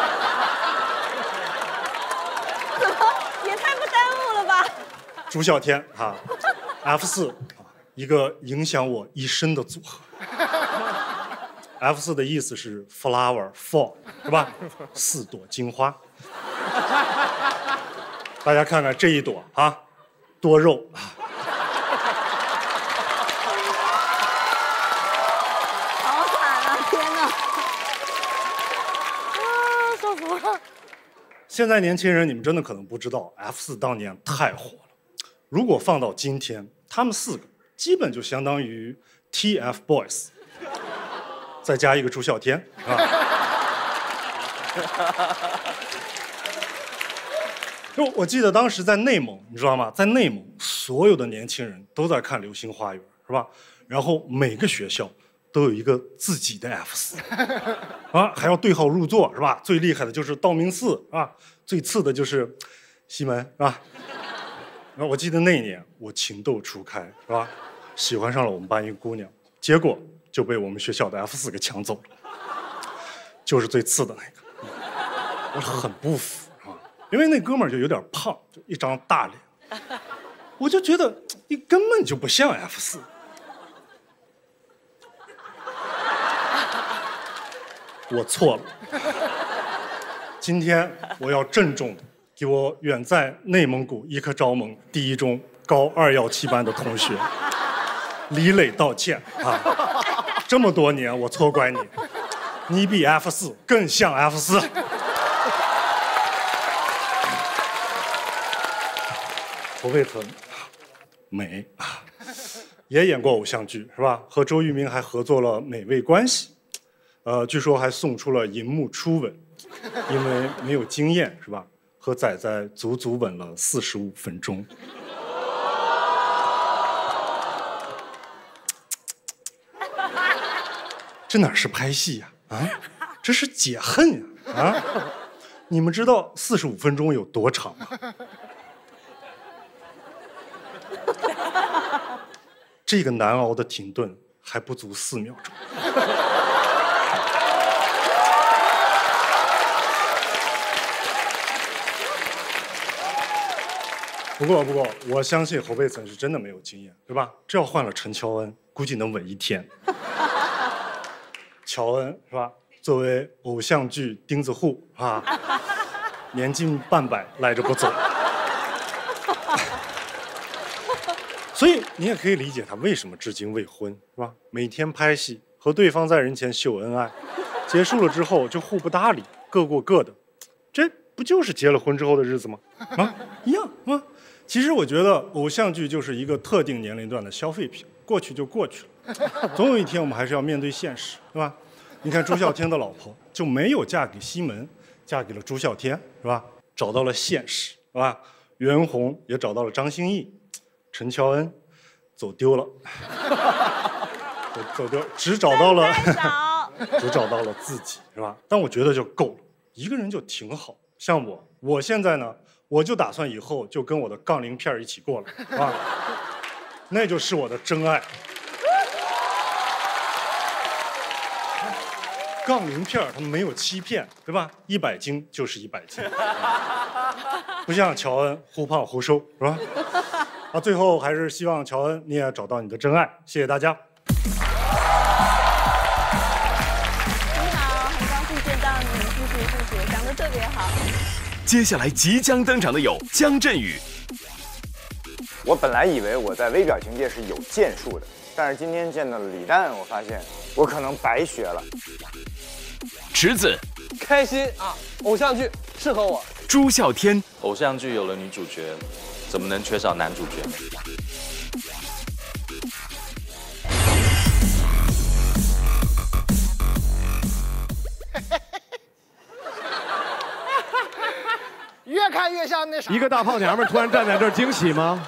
怎么也太不耽误了吧？ 朱孝天啊 ，F 四啊，一个影响我一生的组合。F 四的意思是 flower fall， 是吧？四朵金花。大家看看这一朵啊，多肉啊！ 好惨啊！天哪！ 啊，笑死我了！现在年轻人，你们真的可能不知道 ，F 四当年太火了。如果放到今天，他们四个基本就相当于 T F Boys。再加一个朱孝天啊！就我记得当时在内蒙，你知道吗？在内蒙，所有的年轻人都在看《流星花园》，是吧？然后每个学校都有一个自己的 F 四，啊，还要对号入座，是吧？最厉害的就是道明寺啊，最次的就是西门，是吧？然后我记得那一年我情窦初开，是吧？喜欢上了我们班一个姑娘，结果就被我们学校的 F 四给抢走了，就是最次的那个，我很不服啊，因为那哥们儿就有点胖，就一张大脸，我就觉得你根本就不像 F 四。我错了，今天我要郑重的给我远在内蒙古伊克昭盟第一中高二幺七班的同学李磊道歉啊！这么多年我错怪你，你比 F 四更像 F 四。侯佩岑，美啊，也演过偶像剧是吧？和周渝民还合作了《美味关系》，呃，据说还送出了银幕初吻，因为没有经验是吧？和仔仔足足吻了四十五分钟。这哪是拍戏呀？啊，这是解恨呀！啊，你们知道四十五分钟有多长吗？这个难熬的停顿还不足四秒钟。不过，不过，我相信侯佩岑是真的没有经验，对吧？这要换了陈乔恩，估计能吻一天。乔恩是吧？作为偶像剧钉子户啊，年近半百赖着不走，所以你也可以理解他为什么至今未婚，是吧？每天拍戏，和对方在人前秀恩爱，结束了之后就互不搭理，各过各的，这不就是结了婚之后的日子吗？啊，一样啊。其实我觉得偶像剧就是一个特定年龄段的消费品，过去就过去了，总有一天我们还是要面对现实，是吧？你看朱孝天的老婆就没有嫁给西门，嫁给了朱孝天，是吧？找到了现实，是吧？袁弘也找到了张歆艺，陈乔恩走丢了，走走丢，只找到了，只找到了自己，是吧？但我觉得就够了，一个人就挺好。像我我现在呢，我就打算以后就跟我的杠铃片一起过了啊，那就是我的真爱。杠铃片它没有欺骗，对吧？一百斤就是一百斤，不像乔恩忽胖忽瘦，是吧？啊，最后还是希望乔恩你也找到你的真爱，谢谢大家。 你好，很高兴见到你，谢谢谢谢，讲得特别好。 接下来即将登场的有姜振宇。 我本来以为我在微表情界是有建树的，但是今天见到了李诞，我发现我可能白学了。 池子， 开心啊！偶像剧适合我。 朱孝天， 偶像剧有了女主角，怎么能缺少男主角呢？ 越看越像那啥。 一个大胖娘们突然站在这儿，惊喜吗？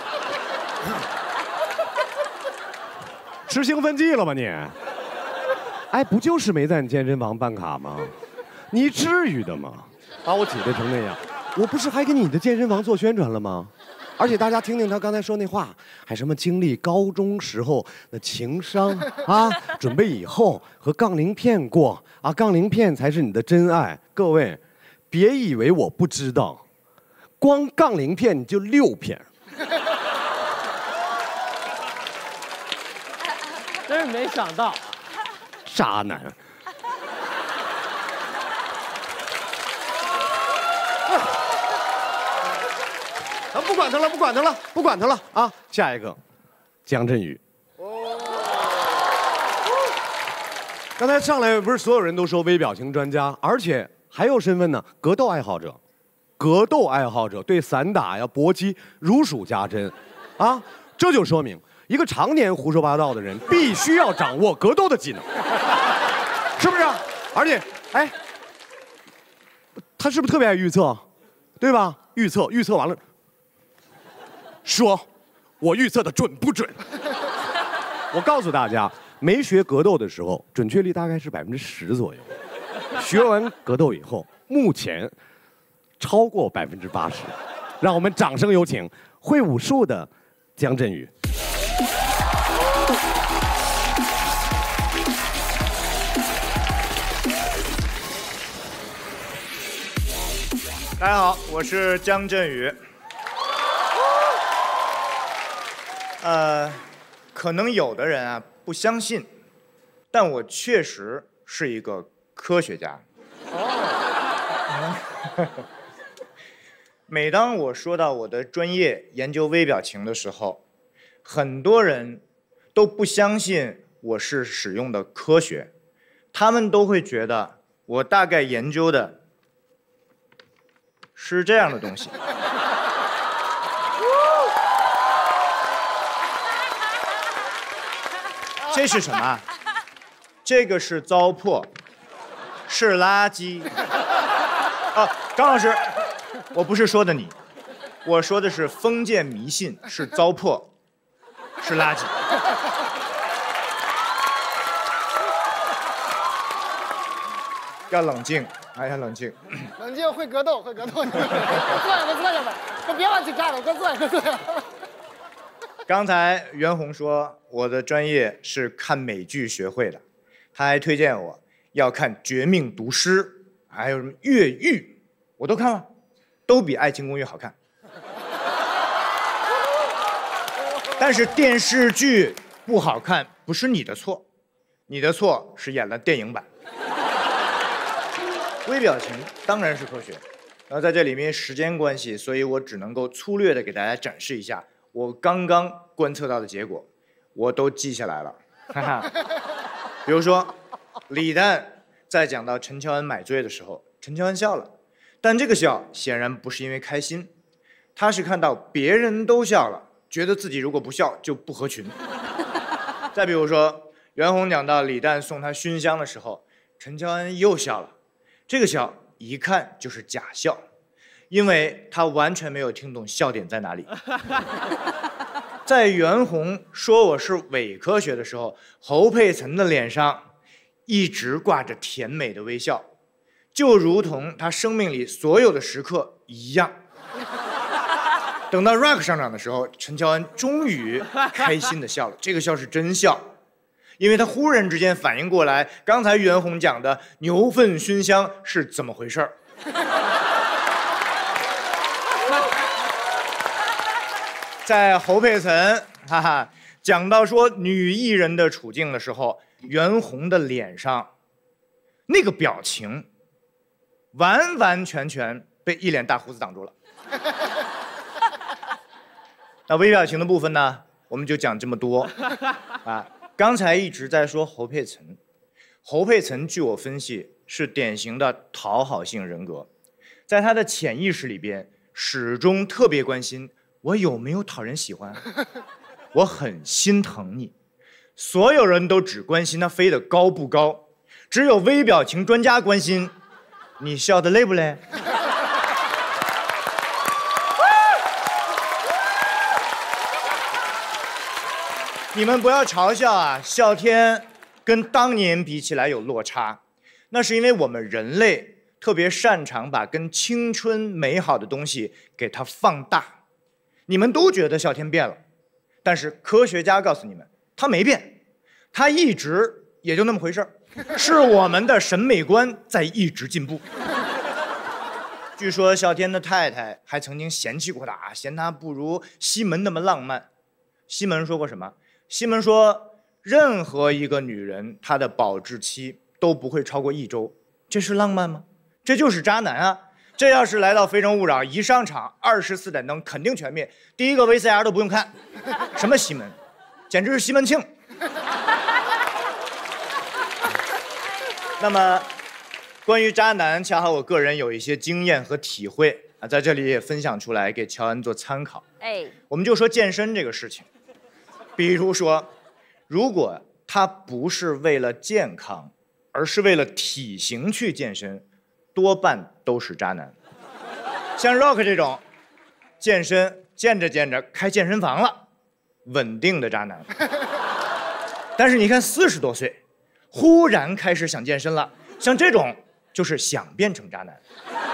吃兴奋剂了吧你？哎，不就是没在你健身房办卡吗？你至于的吗？把我挤兑成那样，我不是还给你的健身房做宣传了吗？而且大家听听他刚才说那话，还什么经历高中时候的情伤啊，准备以后和杠铃片过啊，杠铃片才是你的真爱。各位，别以为我不知道，光杠铃片你就六片。 真是没想到。 渣男。啊，不管他了，不管他了，不管他了啊！下一个，姜振宇。刚才上来不是所有人都说微表情专家，而且还有身份呢，格斗爱好者，格斗爱好者对散打呀、搏击如数家珍，啊，这就说明。一个常年胡说八道的人，必须要掌握格斗的技能，是不是？而且，哎，他是不是特别爱预测，对吧？预测，预测完了，说，我预测的准不准？我告诉大家，没学格斗的时候，准确率大概是百分之十左右；学完格斗以后，目前超过百分之八十。让我们掌声有请会武术的姜振宇。 大家好，我是姜振宇。呃，可能有的人啊不相信，但我确实是一个科学家。每当我说到我的专业研究微表情的时候，很多人都不相信我是使用的科学，他们都会觉得我大概研究的是这样的东西。这是什么？这个是糟粕，是垃圾。啊，张老师，我不是说的你，我说的是封建迷信，是糟粕，是垃圾。要冷静，哎呀，冷静。 冷静，会格斗，会格斗。快坐下，快坐下吧，快别往起看了，快坐下，快坐下。 刚才袁弘说我的专业是看美剧学会的，他还推荐我要看《绝命毒师》，还有什么《越狱》，我都看了，都比《爱情公寓》好看。但是电视剧不好看不是你的错，你的错是演了电影版。微表情当然是科学，然后在这里面时间关系，所以我只能够粗略的给大家展示一下我刚刚观测到的结果，我都记下来了。哈哈。比如说，李诞在讲到陈乔恩买醉的时候，陈乔恩笑了，但这个笑显然不是因为开心，他是看到别人都笑了，觉得自己如果不笑就不合群。再比如说，袁弘讲到李诞送他熏香的时候，陈乔恩又笑了，这个笑一看就是假笑，因为他完全没有听懂笑点在哪里。在袁弘说我是伪科学的时候，侯佩岑的脸上一直挂着甜美的微笑， 就如同他生命里所有的时刻一样。等到 Rock 上场的时候，陈乔恩终于开心的笑了，这个笑是真笑，因为他忽然之间反应过来，刚才袁弘讲的牛粪熏香是怎么回事儿。在侯佩岑哈哈讲到说女艺人的处境的时候，袁弘的脸上那个表情，完完全全被一脸大胡子挡住了。那微表情的部分呢，我们就讲这么多啊。刚才一直在说侯佩岑，侯佩岑据我分析是典型的讨好性人格，在他的潜意识里边始终特别关心我有没有讨人喜欢，我很心疼你。所有人都只关心他飞得高不高，只有微表情专家关心你笑得累不累。你们不要嘲笑啊，笑天跟当年比起来有落差，那是因为我们人类特别擅长把跟青春美好的东西给它放大。你们都觉得笑天变了，但是科学家告诉你们，他没变，他一直也就那么回事儿，是我们的审美观在一直进步。据说笑天的太太还曾经嫌弃过他，嫌他不如西门那么浪漫。西门说过什么？西门说，任何一个女人她的保质期都不会超过一周，这是浪漫吗？这就是渣男啊！这要是来到《非诚勿扰》，一上场二十四盏灯肯定全灭，第一个 V C R 都不用看。什么西门，简直是西门庆。那么，关于渣男，恰好我个人有一些经验和体会啊，在这里也分享出来给乔恩做参考。 哎， 我们就说健身这个事情。比如说，如果他不是为了健康，而是为了体型去健身，多半都是渣男。像 Rock 这种，健身健着健着开健身房了，稳定的渣男。但是你看四十多岁，忽然开始想健身了，像这种就是想变成渣男。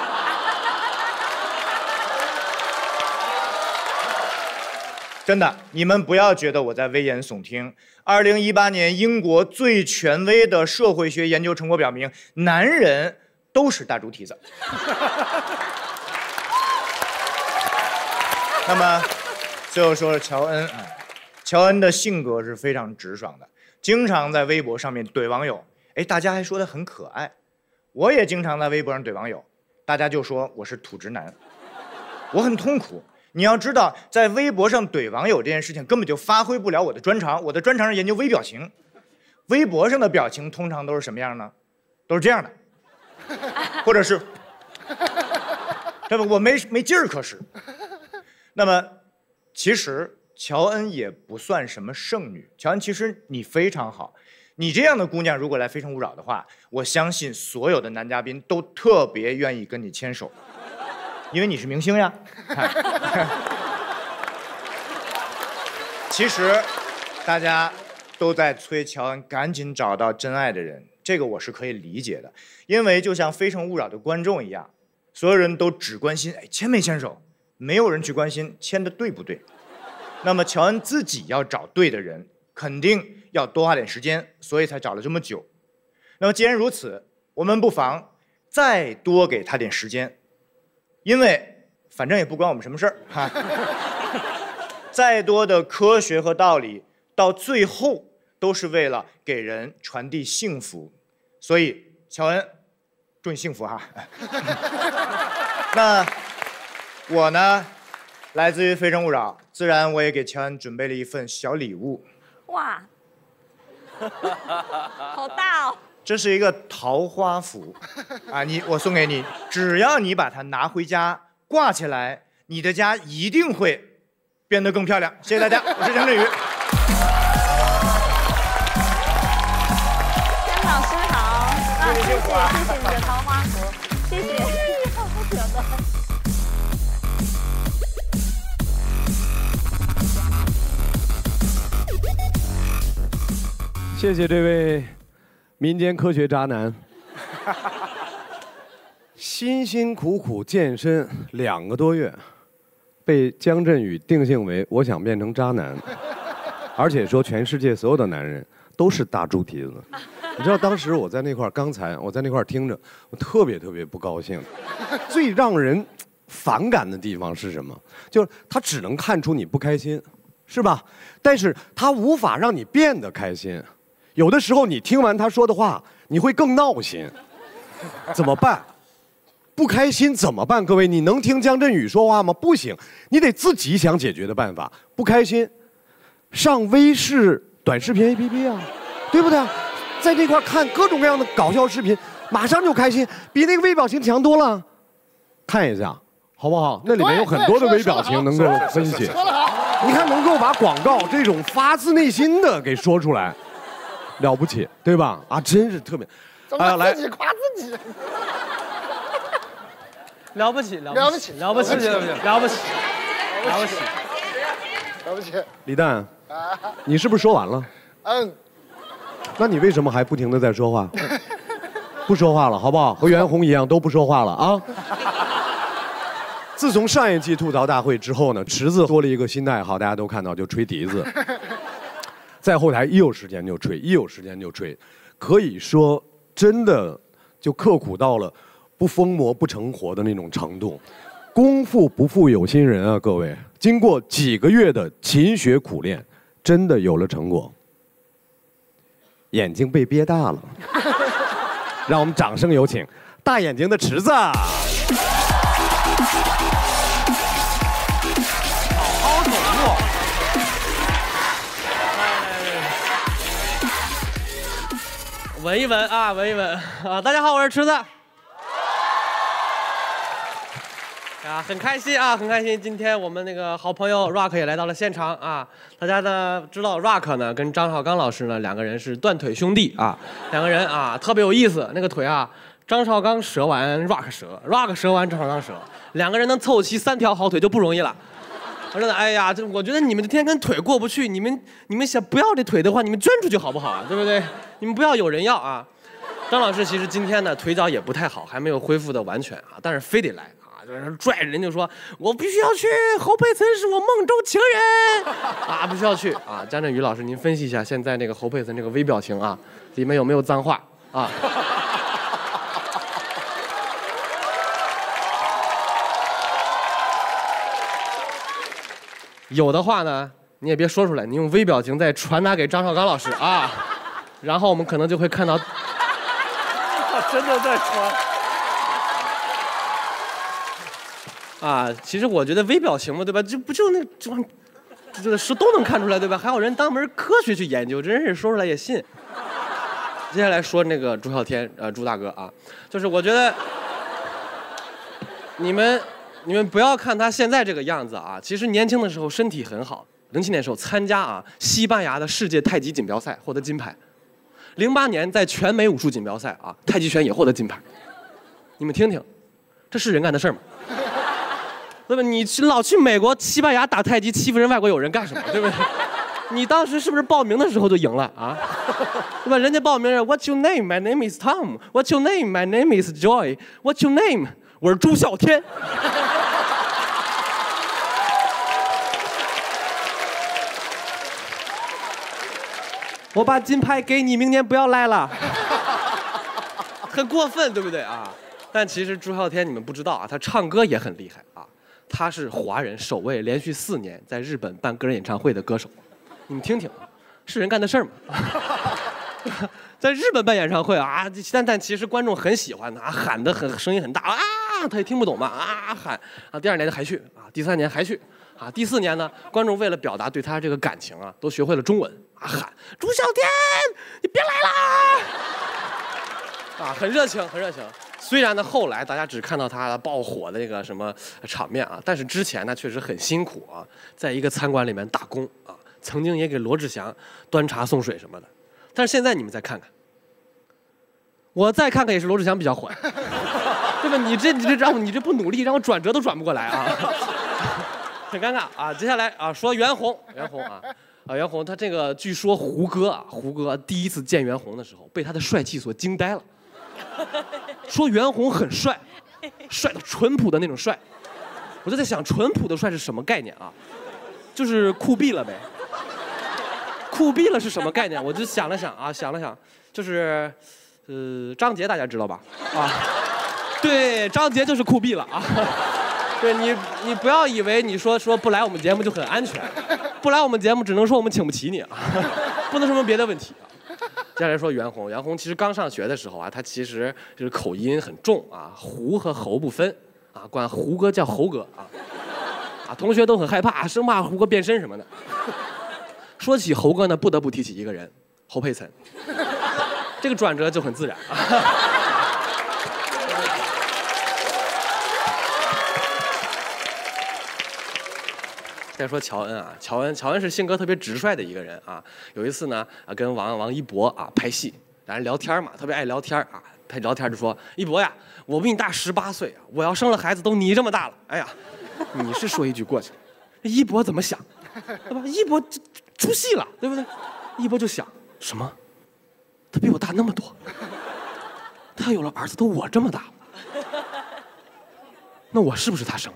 真的，你们不要觉得我在危言耸听。二零一八年，英国最权威的社会学研究成果表明，男人都是大猪蹄子。那么，最后说了乔恩啊，乔恩的性格是非常直爽的，经常在微博上面怼网友，哎，大家还说他很可爱。我也经常在微博上怼网友，大家就说我是土直男，我很痛苦。你要知道，在微博上怼网友这件事情根本就发挥不了我的专长，我的专长是研究微表情。微博上的表情通常都是什么样呢？都是这样的，或者是，对吧？我没没劲儿可使。那么，其实乔恩也不算什么剩女，乔恩其实你非常好。你这样的姑娘如果来《非诚勿扰》的话，我相信所有的男嘉宾都特别愿意跟你牵手。因为你是明星呀。其实，大家都在催乔恩赶紧找到真爱的人，这个我是可以理解的。因为就像《非诚勿扰》的观众一样，所有人都只关心哎牵没牵手，没有人去关心牵的对不对。那么乔恩自己要找对的人，肯定要多花点时间，所以才找了这么久。那么既然如此，我们不妨再多给他点时间。因为反正也不关我们什么事儿哈，再多的科学和道理，到最后都是为了给人传递幸福。所以，乔恩，祝你幸福哈。那我呢，来自于《非诚勿扰》，自然我也给乔恩准备了一份小礼物。 哇，好大哦！ 这是一个桃花符，啊，你我送给你，只要你把它拿回家挂起来，你的家一定会变得更漂亮。谢谢大家，我是陈振宇。 陈老师好，啊，谢谢谢谢你的桃花符，谢谢，好可爱。 谢谢这位民间科学渣男。 辛辛苦苦健身两个多月，被姜振宇定性为我想变成渣男，而且说全世界所有的男人都是大猪蹄子。你知道当时我在那块儿，刚才我在那块儿听着，我特别特别不高兴。最让人反感的地方是什么？就是他只能看出你不开心，是吧？但是他无法让你变得开心。有的时候你听完他说的话，你会更闹心。怎么办？不开心怎么办？各位，你能听姜振宇说话吗？不行，你得自己想解决的办法。不开心，上微视短视频 A P P 啊，对不对？在这块看各种各样的搞笑视频，马上就开心，比那个微表情强多了。看一下，好不好？那里面有很多的微表情能够分析。你看，能够把广告这种发自内心的给说出来，了不起，对吧？啊，真是特别。 哎，来，自己夸自己。 了不起，了不起， 了不起，了不起，了不起，了不起， 了不起。 李诞，你是不是说完了？ 嗯。 那你为什么还不停的在说话？不说话了，好不好？和袁弘一样都不说话了啊！自从上一季吐槽大会之后呢，池子多了一个新的爱好，大家都看到，就吹笛子。在后台一有时间就吹，一有时间就吹，可以说真的就刻苦到了不疯魔不成活的那种程度。功夫不负有心人啊，各位！经过几个月的勤学苦练，真的有了成果。眼睛被憋大了，让我们掌声有请大眼睛的池子。好好走路。 闻一闻啊，闻一闻啊！大家好，我是池子。啊，很开心啊，很开心！今天我们那个好朋友 Rock 也来到了现场啊。大家呢知道 Rock 呢跟张绍刚老师呢两个人是断腿兄弟啊，两个人啊特别有意思。那个腿啊，张绍刚折完 Rock 折 ，Rock 折完张绍刚折，两个人能凑齐三条好腿就不容易了。我真的，哎呀，这我觉得你们天天跟腿过不去，你们你们想不要这腿的话，你们捐出去好不好啊？对不对？你们不要有人要啊。张老师其实今天呢腿脚也不太好，还没有恢复的完全啊，但是非得来。拽着人就说：“我必须要去，侯佩岑是我梦中情人啊，必须要去啊！”姜振宇老师，您分析一下现在那个侯佩岑这个微表情啊，里面有没有脏话啊？有的话呢，你也别说出来，你用微表情再传达给张绍刚老师啊，然后我们可能就会看到， 真的在传。 啊，其实我觉得微表情嘛，对吧？这不就那这这是都能看出来，对吧？还有人当门科学去研究，真是说出来也信。接下来说那个朱孝天，呃，朱大哥啊，就是我觉得你们你们不要看他现在这个样子啊，其实年轻的时候身体很好。零七年的时候参加啊西班牙的世界太极锦标赛获得金牌，零八年在全美武术锦标赛啊太极拳也获得金牌。你们听听，这是人干的事儿吗？对吧？你老去美国、西班牙打太极，欺负人外国友人干什么？对不对？你当时是不是报名的时候就赢了啊？对吧？人家报名是 What's your name? My name is Tom. What's your name? My name is Joy. What's your name? 我是朱孝天。我把金牌给你，明年不要来了。很过分，对不对啊？但其实朱孝天你们不知道啊，他唱歌也很厉害啊。他是华人首位连续四年在日本办个人演唱会的歌手，你们听听啊，是人干的事儿吗？在日本办演唱会啊，但但其实观众很喜欢他，喊得很声音很大啊，他也听不懂嘛啊喊啊，第二年还去啊，第三年还去啊，第四年呢，观众为了表达对他这个感情啊，都学会了中文啊喊朱孝天，你别来啦！啊，很热情，很热情。虽然呢，后来大家只看到他爆火的那个什么场面啊，但是之前呢确实很辛苦啊，在一个餐馆里面打工啊，曾经也给罗志祥端茶送水什么的。但是现在你们再看看，我再看看也是罗志祥比较火，对吧？你这你这让我你这不努力，让我转折都转不过来啊，很尴尬啊。接下来啊，说袁弘，袁弘啊。啊，袁弘他这个据说胡歌啊，胡歌第一次见袁弘的时候，被他的帅气所惊呆了。说袁弘很帅， 帅的淳朴的那种帅。我就在想，淳朴的帅是什么概念啊？就是酷毙了呗。酷毙了是什么概念？我就想了想啊，想了想，就是，呃，张杰大家知道吧？啊，对，张杰就是酷毙了啊。对你，你不要以为你说说不来我们节目就很安全，不来我们节目只能说我们请不起你啊，不能说什么别的问题啊。接下来说袁弘，袁弘其实刚上学的时候啊，他其实就是口音很重啊，胡和侯不分啊，管胡歌叫侯哥啊，啊，同学都很害怕，生怕胡歌变身什么的。说起侯哥呢，不得不提起一个人，侯佩岑，这个转折就很自然啊。再说乔恩啊，乔恩，乔恩是性格特别直率的一个人啊。有一次呢，啊，跟王王一博啊拍戏，俩人聊天嘛，特别爱聊天啊。他聊天就说：“一博呀，我比你大十八岁啊，我要生了孩子都你这么大了。”哎呀，你是说一句过去了，一博怎么想？对吧？一博出戏了，对不对？一博就想什么？他比我大那么多，他有了儿子都我这么大了，那我是不是他生的？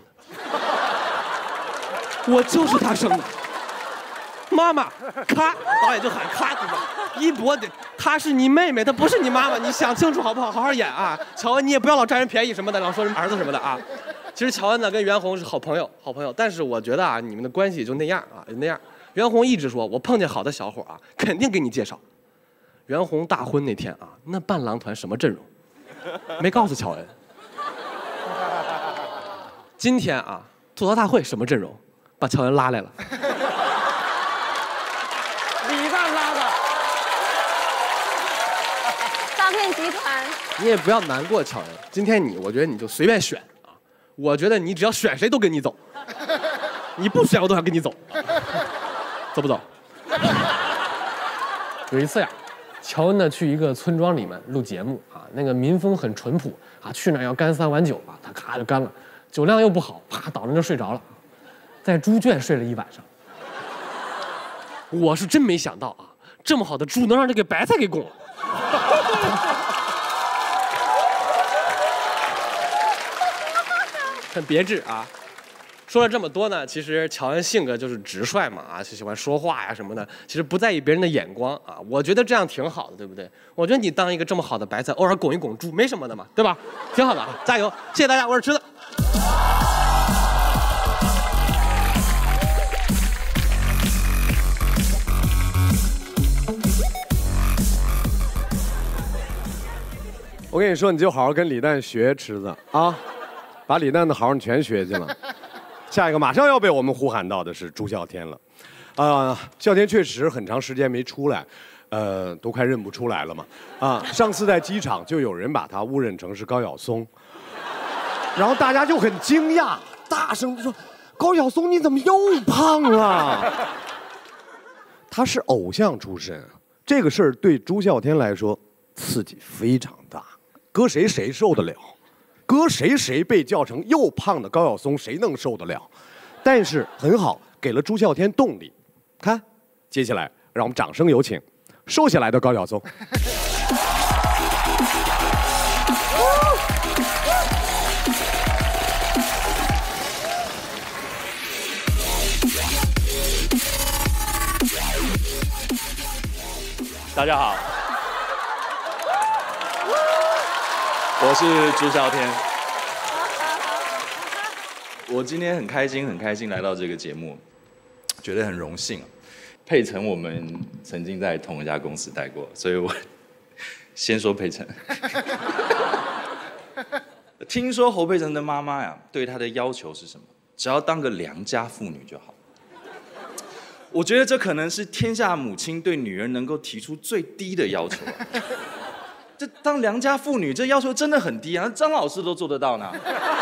我就是他生的，妈妈，咔，导演就喊咔，对吧？一博得，她是你妹妹，她不是你妈妈，你想清楚好不好？好好演啊！乔恩，你也不要老占人便宜什么的，老说人儿子什么的啊。其实乔恩呢跟袁弘是好朋友，好朋友，但是我觉得啊，你们的关系也就那样啊，就那样。袁弘一直说，我碰见好的小伙啊，肯定给你介绍。袁弘大婚那天啊，那伴郎团什么阵容？没告诉乔恩。今天啊，吐槽大会什么阵容？把乔恩拉来了， 李诞拉的。 诈骗集团。 你也不要难过，乔恩。今天你，我觉得你就随便选啊。我觉得你只要选谁都跟你走，你不选我都想跟你走，走不走？ 有一次呀，乔恩呢去一个村庄里面录节目啊，那个民风很淳朴啊，去那儿要干三碗酒啊，他咔就干了，酒量又不好，啪倒那就睡着了。在猪圈睡了一晚上， 我是真没想到啊，这么好的猪能让这个白菜给拱了。很别致啊。说了这么多呢，其实乔恩性格就是直率嘛，啊，就喜欢说话呀什么的，其实不在意别人的眼光啊。我觉得这样挺好的，对不对？我觉得你当一个这么好的白菜，偶尔拱一拱猪没什么的嘛，对吧？挺好的啊，加油！谢谢大家，我是池子。 我跟你说，你就好好跟李诞学池子啊，把李诞的好你全学去了。下一个马上要被我们呼喊到的是朱孝天了，啊、呃，孝天确实很长时间没出来，呃，都快认不出来了嘛。啊，上次在机场就有人把他误认成是高晓松，然后大家就很惊讶，大声说：“高晓松你怎么又胖了？”他是偶像出身，这个事儿对朱孝天来说刺激非常大。搁谁谁受得了？搁谁谁被叫成又胖的高晓松，谁能受得了？但是很好，给了朱孝天动力。看，接下来让我们掌声有请瘦下来的高晓松。 大家好。我是朱孝天，我今天很开心，很开心来到这个节目，觉得很荣幸。佩岑我们曾经在同一家公司待过，所以我先说佩岑。听说侯佩岑的妈妈呀，对她的要求是什么？只要当个良家妇女就好。我觉得这可能是天下母亲对女儿能够提出最低的要求。这当良家妇女，这要求真的很低啊！张老师都做得到呢。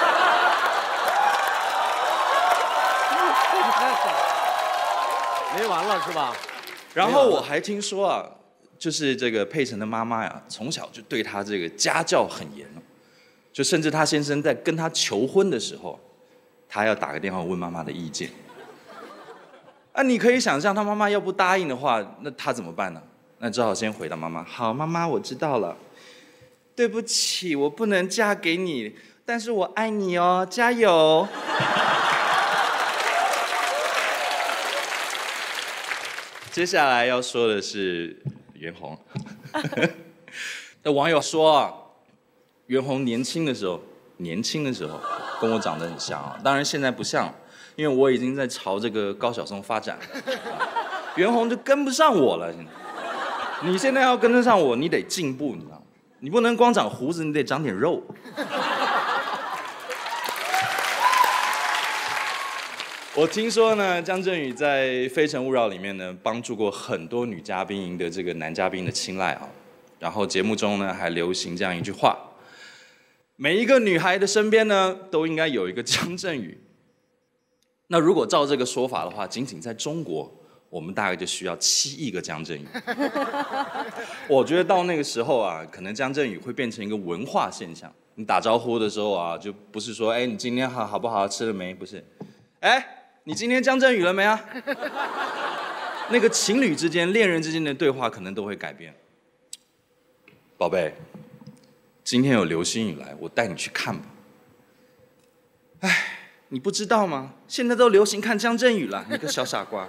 没完了是吧？ 然后我还听说啊，就是这个佩岑的妈妈呀，从小就对她这个家教很严，就甚至她先生在跟她求婚的时候，她要打个电话问妈妈的意见。啊，你可以想象，她妈妈要不答应的话，那她怎么办呢？那只好先回答妈妈：“好，妈妈，我知道了。对不起，我不能嫁给你， 但是我爱你哦，加油！接下来要说的是袁弘。那网友说啊，袁弘年轻的时候，年轻的时候跟我长得很像啊，当然现在不像，因为我已经在朝这个高晓松发展了，袁弘就跟不上我了。现在，你现在要跟得上我，你得进步，你知道吗？你不能光长胡子，你得长点肉。我听说呢，江振宇在《非诚勿扰》里面呢，帮助过很多女嘉宾赢得这个男嘉宾的青睐啊。然后节目中呢，还流行这样一句话：每一个女孩的身边呢，都应该有一个江振宇。那如果照这个说法的话，仅仅在中国，我们大概就需要七亿个江振宇。我觉得到那个时候啊，可能江振宇会变成一个文化现象。你打招呼的时候啊，就不是说，哎，你今天好好不好吃了没？不是，哎，你今天江振宇了没啊？那个情侣之间、恋人之间的对话可能都会改变。宝贝，今天有流星雨来，我带你去看吧。哎，你不知道吗？现在都流行看江振宇了，你个小傻瓜。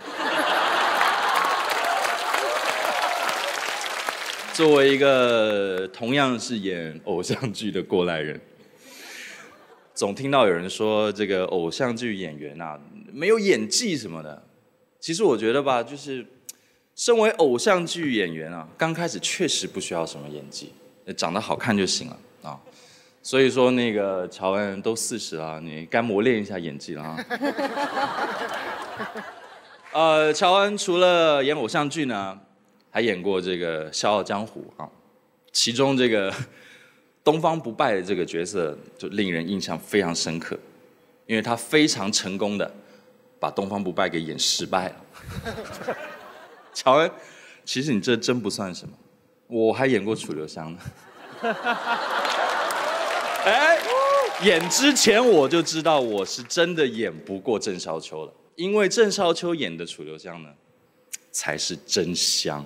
作为一个同样是演偶像剧的过来人，总听到有人说这个偶像剧演员啊没有演技什么的。其实我觉得吧，就是身为偶像剧演员啊，刚开始确实不需要什么演技，长得好看就行了啊。所以说那个乔恩都四十了，你该磨练一下演技了啊。呃，乔恩除了演偶像剧呢，还演过这个《笑傲江湖》啊，其中这个东方不败的这个角色就令人印象非常深刻，因为他非常成功的把东方不败给演失败了。乔恩，其实你这真不算什么，我还演过楚留香呢。哎，演之前我就知道我是真的演不过郑少秋了，因为郑少秋演的楚留香呢，才是真香。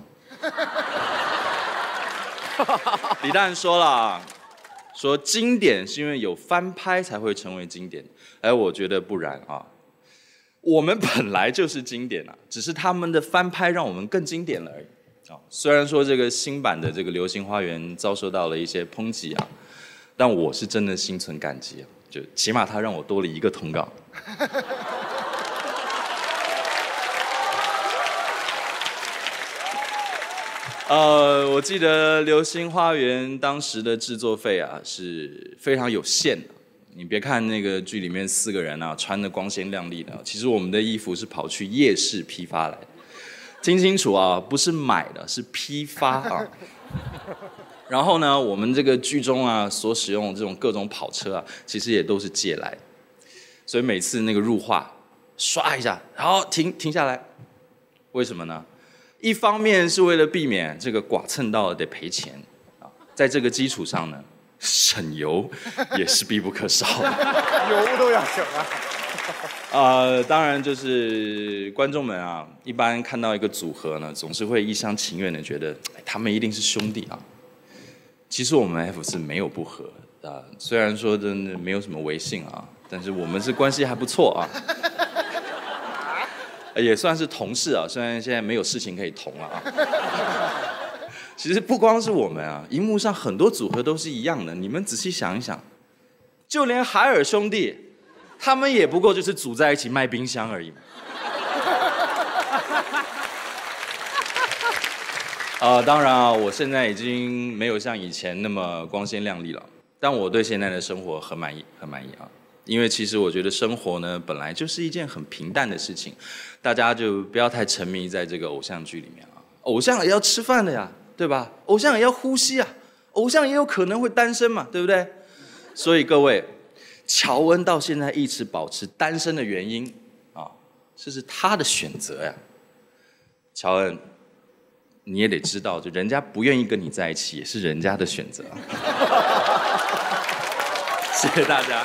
李诞说了，说经典是因为有翻拍才会成为经典，而我觉得不然啊。我们本来就是经典啊，只是他们的翻拍让我们更经典了而已。啊，虽然说这个新版的这个《流星花园》遭受到了一些抨击啊，但我是真的心存感激啊，就起码他让我多了一个通告。呃，我记得《流星花园》当时的制作费啊是非常有限的。你别看那个剧里面四个人啊穿得光鲜亮丽的，其实我们的衣服是跑去夜市批发来的。听清楚啊，不是买的，是批发啊。然后呢，我们这个剧中啊所使用的这种各种跑车啊，其实也都是借来的。所以每次那个入画，刷一下，然后停停下来，为什么呢？一方面是为了避免这个剐蹭到得赔钱啊，在这个基础上呢。省油也是必不可少的， 油都要省啊！ 呃，当然就是观众们啊，一般看到一个组合呢，总是会一厢情愿的觉得，哎，他们一定是兄弟啊。其实我们 F 四没有不和啊，虽然说真的没有什么微信啊，但是我们是关系还不错啊，也算是同事啊，虽然现在没有事情可以同了啊。其实不光是我们啊，荧幕上很多组合都是一样的。你们仔细想一想，就连海尔兄弟，他们也不过就是组在一起卖冰箱而已嘛。啊、呃，当然啊，我现在已经没有像以前那么光鲜亮丽了，但我对现在的生活很满意，很满意啊。因为其实我觉得生活呢，本来就是一件很平淡的事情，大家就不要太沉迷在这个偶像剧里面啊。偶像也要吃饭的呀。对吧？偶像也要呼吸啊，偶像也有可能会单身嘛，对不对？所以各位，乔恩到现在一直保持单身的原因啊，这是他的选择呀。乔恩，你也得知道，就人家不愿意跟你在一起，也是人家的选择。谢谢大家。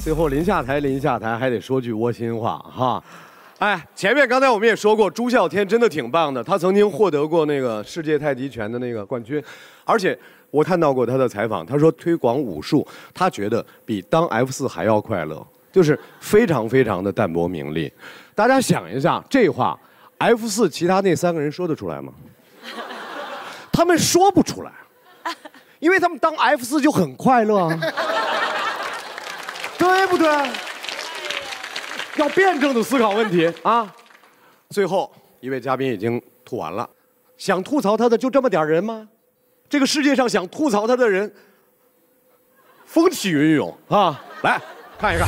最后临下台，临下台还得说句窝心话哈。哎，前面刚才我们也说过，朱孝天真的挺棒的，他曾经获得过那个世界太极拳的那个冠军，而且我看到过他的采访，他说推广武术，他觉得比当 F 四还要快乐，就是非常非常的淡泊名利。大家想一下，这话 F 四其他那三个人说得出来吗？他们说不出来，因为他们当 F 四就很快乐啊，对不对？要辩证的思考问题啊！最后一位嘉宾已经吐完了，想吐槽他的就这么点人吗？这个世界上想吐槽他的人风起云涌啊！来看一看，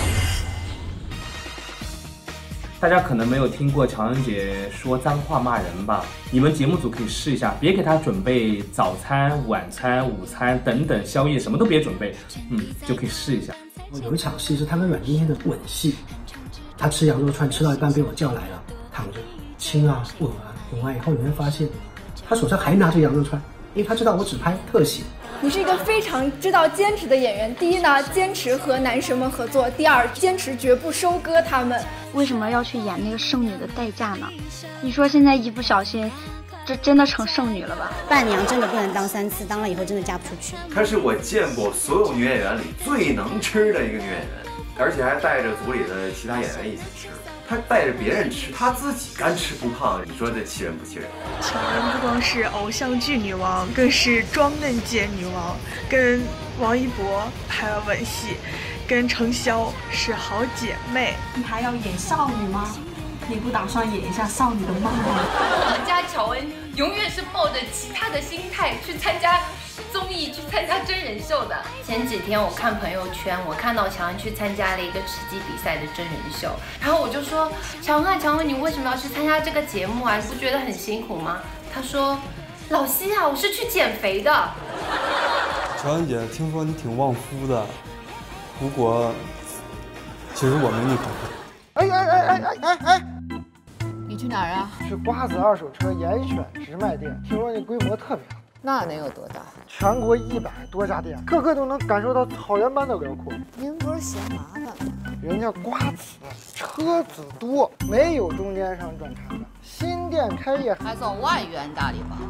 大家可能没有听过乔恩姐说脏话骂人吧？你们节目组可以试一下，别给她准备早餐、晚餐、午餐等等宵夜，什么都别准备，嗯，就可以试一下。 有一场戏是他跟阮经天的吻戏。他吃羊肉串吃到一半被我叫来了，躺着亲啊吻啊，吻完以后你会发现，他手上还拿着羊肉串，因为他知道我只拍特写。 你是一个非常知道坚持的演员。第一呢，坚持和男神们合作；第二，坚持绝不收割他们。 为什么要去演那个剩女的代价呢？你说现在一不小心，这真的成剩女了吧？ 伴娘真的不能当三次，当了以后真的嫁不出去。 她是我见过所有女演员里最能吃的一个女演员。而且还带着组里的其他演员一起吃，他带着别人吃，他自己干吃不胖，你说这气人不气人？ 乔恩不光是偶像剧女王，更是装嫩界女王，跟王一博拍了吻戏，跟程潇是好姐妹。 你还要演少女吗？你不打算演一下少女的梦吗？ 我们家乔恩永远是抱着其他的心态去参加综艺，去参加真人秀的。前几天我看朋友圈，我看到乔恩去参加了一个吃鸡比赛的真人秀，然后我就说：乔恩啊，乔恩，你为什么要去参加这个节目啊？你不觉得很辛苦吗？他说：老西啊，我是去减肥的。 乔恩姐，听说你挺旺夫的，不过其实我没你可夫。 哎哎哎哎哎哎哎！ 你去哪儿啊？ 去瓜子二手车严选直卖店，听说那规模特别大。 那能有多大？ 全国一百多家店，个个都能感受到草原般的辽阔。 您不是嫌麻烦吗？ 人家瓜子车子多，没有中间商赚差的。新店开业还送万元大礼包。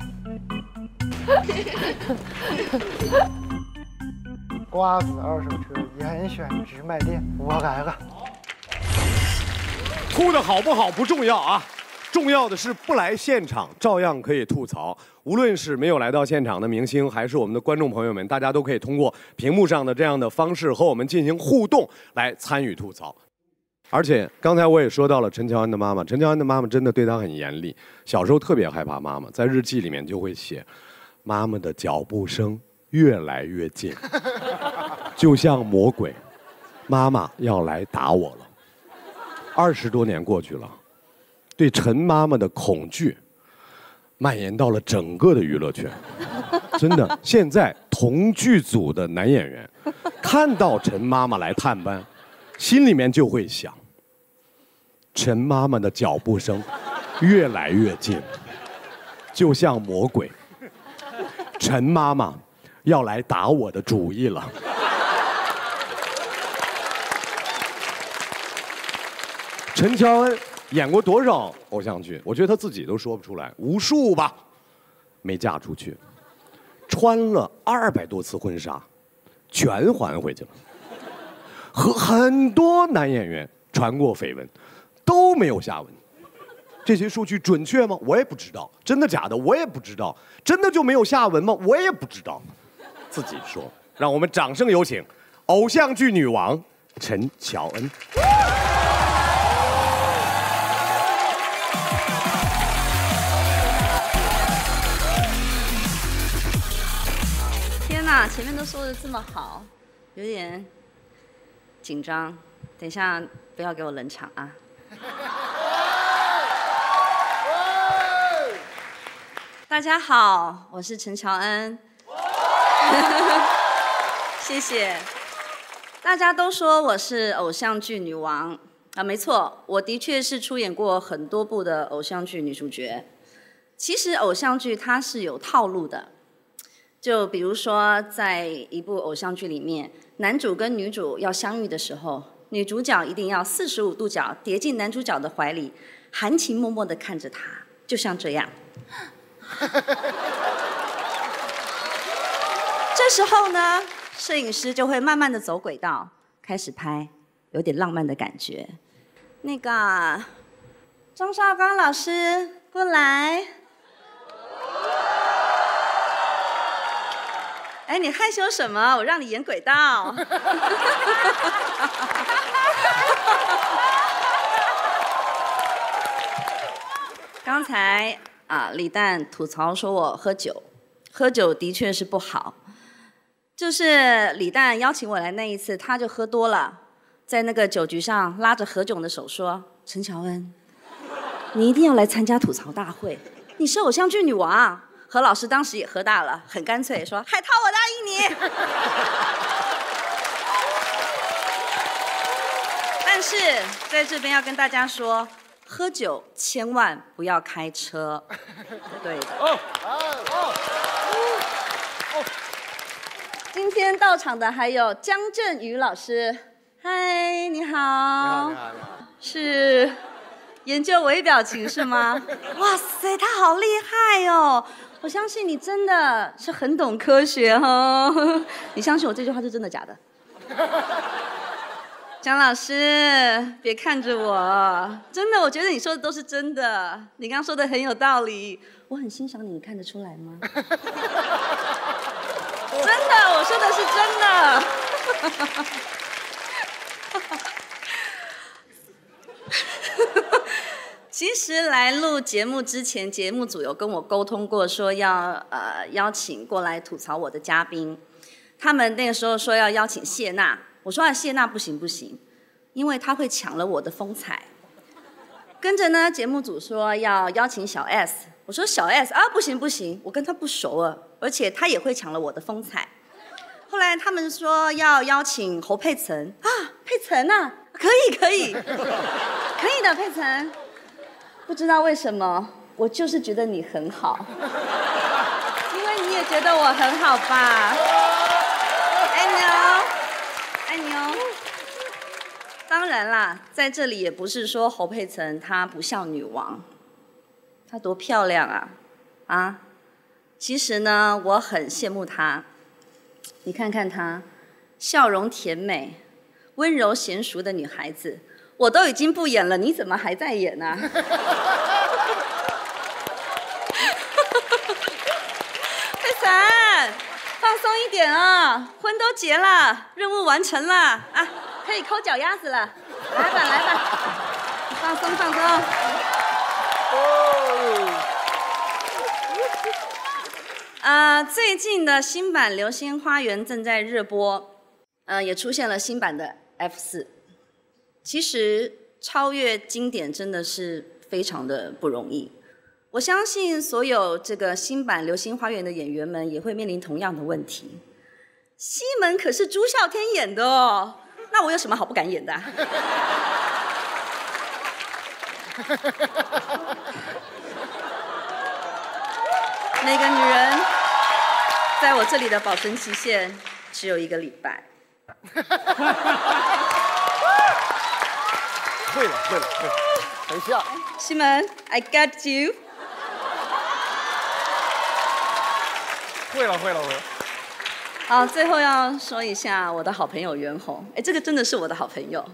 瓜子二手车严选直卖店，我来了。 吐的好不好不重要啊，重要的是不来现场照样可以吐槽。无论是没有来到现场的明星，还是我们的观众朋友们，大家都可以通过屏幕上的这样的方式和我们进行互动，来参与吐槽。而且刚才我也说到了陈乔恩的妈妈，陈乔恩的妈妈真的对她很严厉，小时候特别害怕妈妈，在日记里面就会写，妈妈的脚步声越来越近，就像魔鬼，妈妈要来打我了。二十多年过去了，对陈妈妈的恐惧蔓延到了整个的娱乐圈。真的，现在同剧组的男演员看到陈妈妈来探班，心里面就会想，陈妈妈的脚步声越来越近，就像魔鬼，陈妈妈要来打我的主意了。陈乔恩演过多少偶像剧？我觉得她自己都说不出来，无数吧。没嫁出去，穿了二百多次婚纱，全还回去了。和很多男演员传过绯闻，都没有下文。这些数据准确吗？我也不知道。真的假的？我也不知道。真的就没有下文吗？我也不知道。自己说。让我们掌声有请偶像剧女王陈乔恩。 天哪，前面都说的这么好，有点紧张。等一下不要给我冷场啊！大家好，我是陈乔恩。谢谢。大家都说我是偶像剧女王啊，没错，我的确是出演过很多部的偶像剧女主角。其实偶像剧它是有套路的， 就比如说，在一部偶像剧里面，男主跟女主要相遇的时候，女主角一定要四十五度角跌进男主角的怀里，含情脉脉地看着他，就像这样。这时候呢，摄影师就会慢慢地走轨道，开始拍，有点浪漫的感觉。那个张绍刚老师过来。哎，你害羞什么？我让你演轨道。刚才啊，李诞吐槽说我喝酒，喝酒的确是不好。就是李诞邀请我来那一次，他就喝多了，在那个酒局上拉着何炅的手说：“陈乔恩，你一定要来参加吐槽大会，你是偶像剧女王。”何老师当时也喝大了，很干脆说：“海涛，我答应你。”但是在这边要跟大家说，喝酒千万不要开车。对的。哦哦哦。今天到场的还有姜振宇老师，嗨，你好。你好，你好，你好。是研究微表情是吗？哇塞，他好厉害哦！我相信你真的是很懂科学哦。你相信我这句话是真的假的？姜老师，别看着我，真的，我觉得你说的都是真的。你刚刚说的很有道理，我很欣赏你，你看得出来吗？真的，我说的是真的。其实来录节目之前，节目组有跟我沟通过，说要呃邀请过来吐槽我的嘉宾。他们那个时候说要邀请谢娜，我说啊谢娜不行不行，因为她会抢了我的风采。跟着呢，节目组说要邀请小 S， 我说小 S 啊不行不行，我跟她不熟啊，而且她也会抢了我的风采。后来他们说要邀请侯佩岑啊，佩岑啊，可以可以，可以的佩岑。不知道为什么，我就是觉得你很好，因为你也觉得我很好吧？爱你哦，爱你哦。当然啦，在这里也不是说侯佩岑她不像女王，她多漂亮啊！啊，其实呢，我很羡慕她。你看看她，笑容甜美、温柔娴熟的女孩子。我都已经不演了，你怎么还在演呢、啊？佩岑，放松一点啊！婚都结了，任务完成了啊，可以抠脚丫子了。来吧，来吧，放松放松。哦。呃，最近的新版《流星花园》正在热播，呃，也出现了新版的 F 四。其实超越经典真的是非常的不容易，我相信所有这个新版《流星花园》的演员们也会面临同样的问题。西门可是朱孝天演的哦，那我有什么好不敢演的、啊？每个女人在我这里的保存期限只有一个礼拜。 会了，会了，会了，等一下。 西门 ，I got you。 会了，会了，会了。 好，最后要说一下我的好朋友袁弘，哎，这个真的是我的好朋友。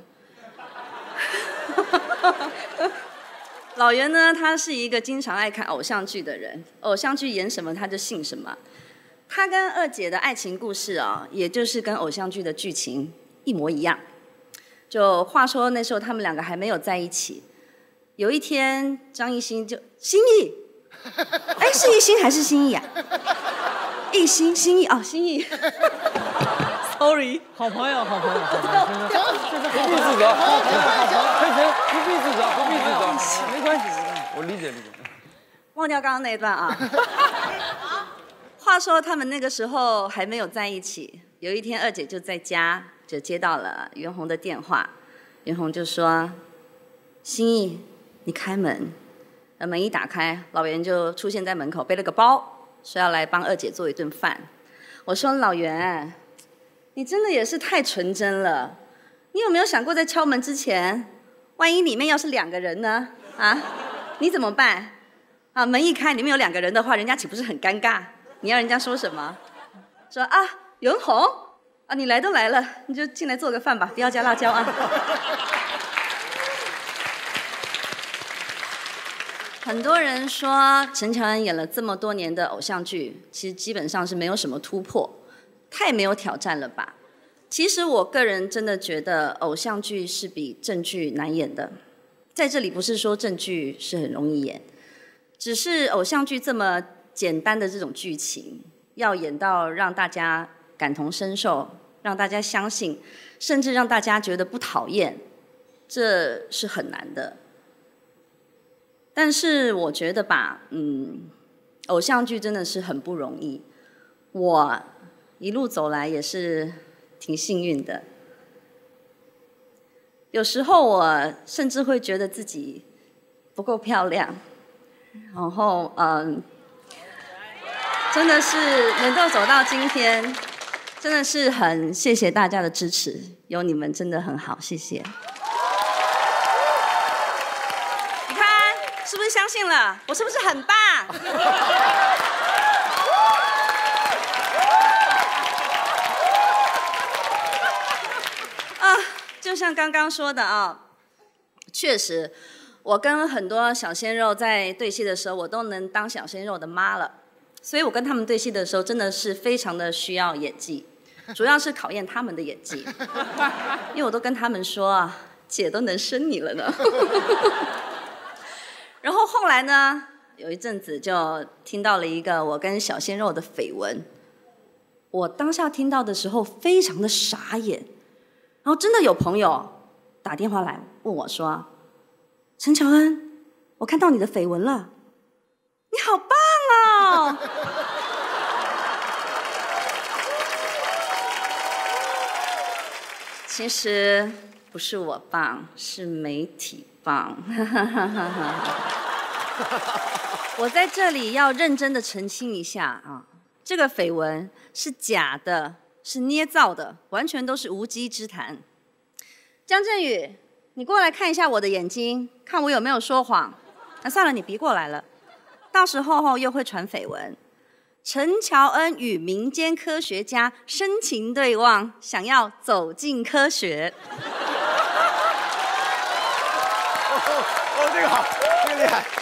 老袁呢，他是一个经常爱看偶像剧的人，偶像剧演什么他就信什么。他跟二姐的爱情故事啊、哦，也就是跟偶像剧的剧情一模一样。就话说那时候他们两个还没有在一起，有一天张艺兴就心意，哎是艺兴还是心意啊？艺兴心意哦心意 ，sorry， 好朋友好朋友好朋友，这是不必自责，好朋友好朋友，佩岑不必自责不必自责，没关系没关系，我理解理解。 忘掉刚刚那一段啊。话说他们那个时候还没有在一起，有一天二姐就在家。就接到了袁弘的电话，袁弘就说：“心意，你开门。”门一打开，老袁就出现在门口，背了个包， 说要来帮二姐做一顿饭。我说老袁，你真的也是太纯真了。你有没有想过，在敲门之前，万一里面要是两个人呢？啊，你怎么办？啊，门一开，里面有两个人的话，人家岂不是很尴尬？你要人家说什么？说啊，袁弘啊，你来都来了，你就进来做个饭吧，不要加辣椒啊。很多人说陈乔恩演了这么多年的偶像剧，其实基本上是没有什么突破，太没有挑战了吧？其实我个人真的觉得偶像剧是比正剧难演的。在这里不是说正剧是很容易演，只是偶像剧这么简单的这种剧情，要演到让大家感同身受，让大家相信，甚至让大家觉得不讨厌，这是很难的。但是我觉得吧，嗯，偶像剧真的是很不容易。我一路走来也是挺幸运的。有时候我甚至会觉得自己不够漂亮，然后嗯，真的是能够走到今天，真的是很谢谢大家的支持，有你们真的很好，谢谢。是不是相信了？我是不是很棒？啊，就像刚刚说的啊，确实，我跟很多小鲜肉在对戏的时候，我都能当小鲜肉的妈了。所以我跟他们对戏的时候，真的是非常的需要演技，主要是考验他们的演技。因为我都跟他们说啊，姐都能生你了呢。然后后来呢，有一阵子就听到了一个我跟小鲜肉的绯闻，我当下听到的时候非常的傻眼，然后真的有朋友打电话来问我说：“陈乔恩，我看到你的绯闻了，你好棒哦！”其实不是我棒，是媒体棒。我在这里要认真的澄清一下啊，这个绯闻是假的，是捏造的，完全都是无稽之谈。江振宇，你过来看一下我的眼睛，看我有没有说谎。那算了，你别过来了，到时候又会传绯闻。陈乔恩与民间科学家深情对望，想要走进科学。 哦，这个好，这个厉害。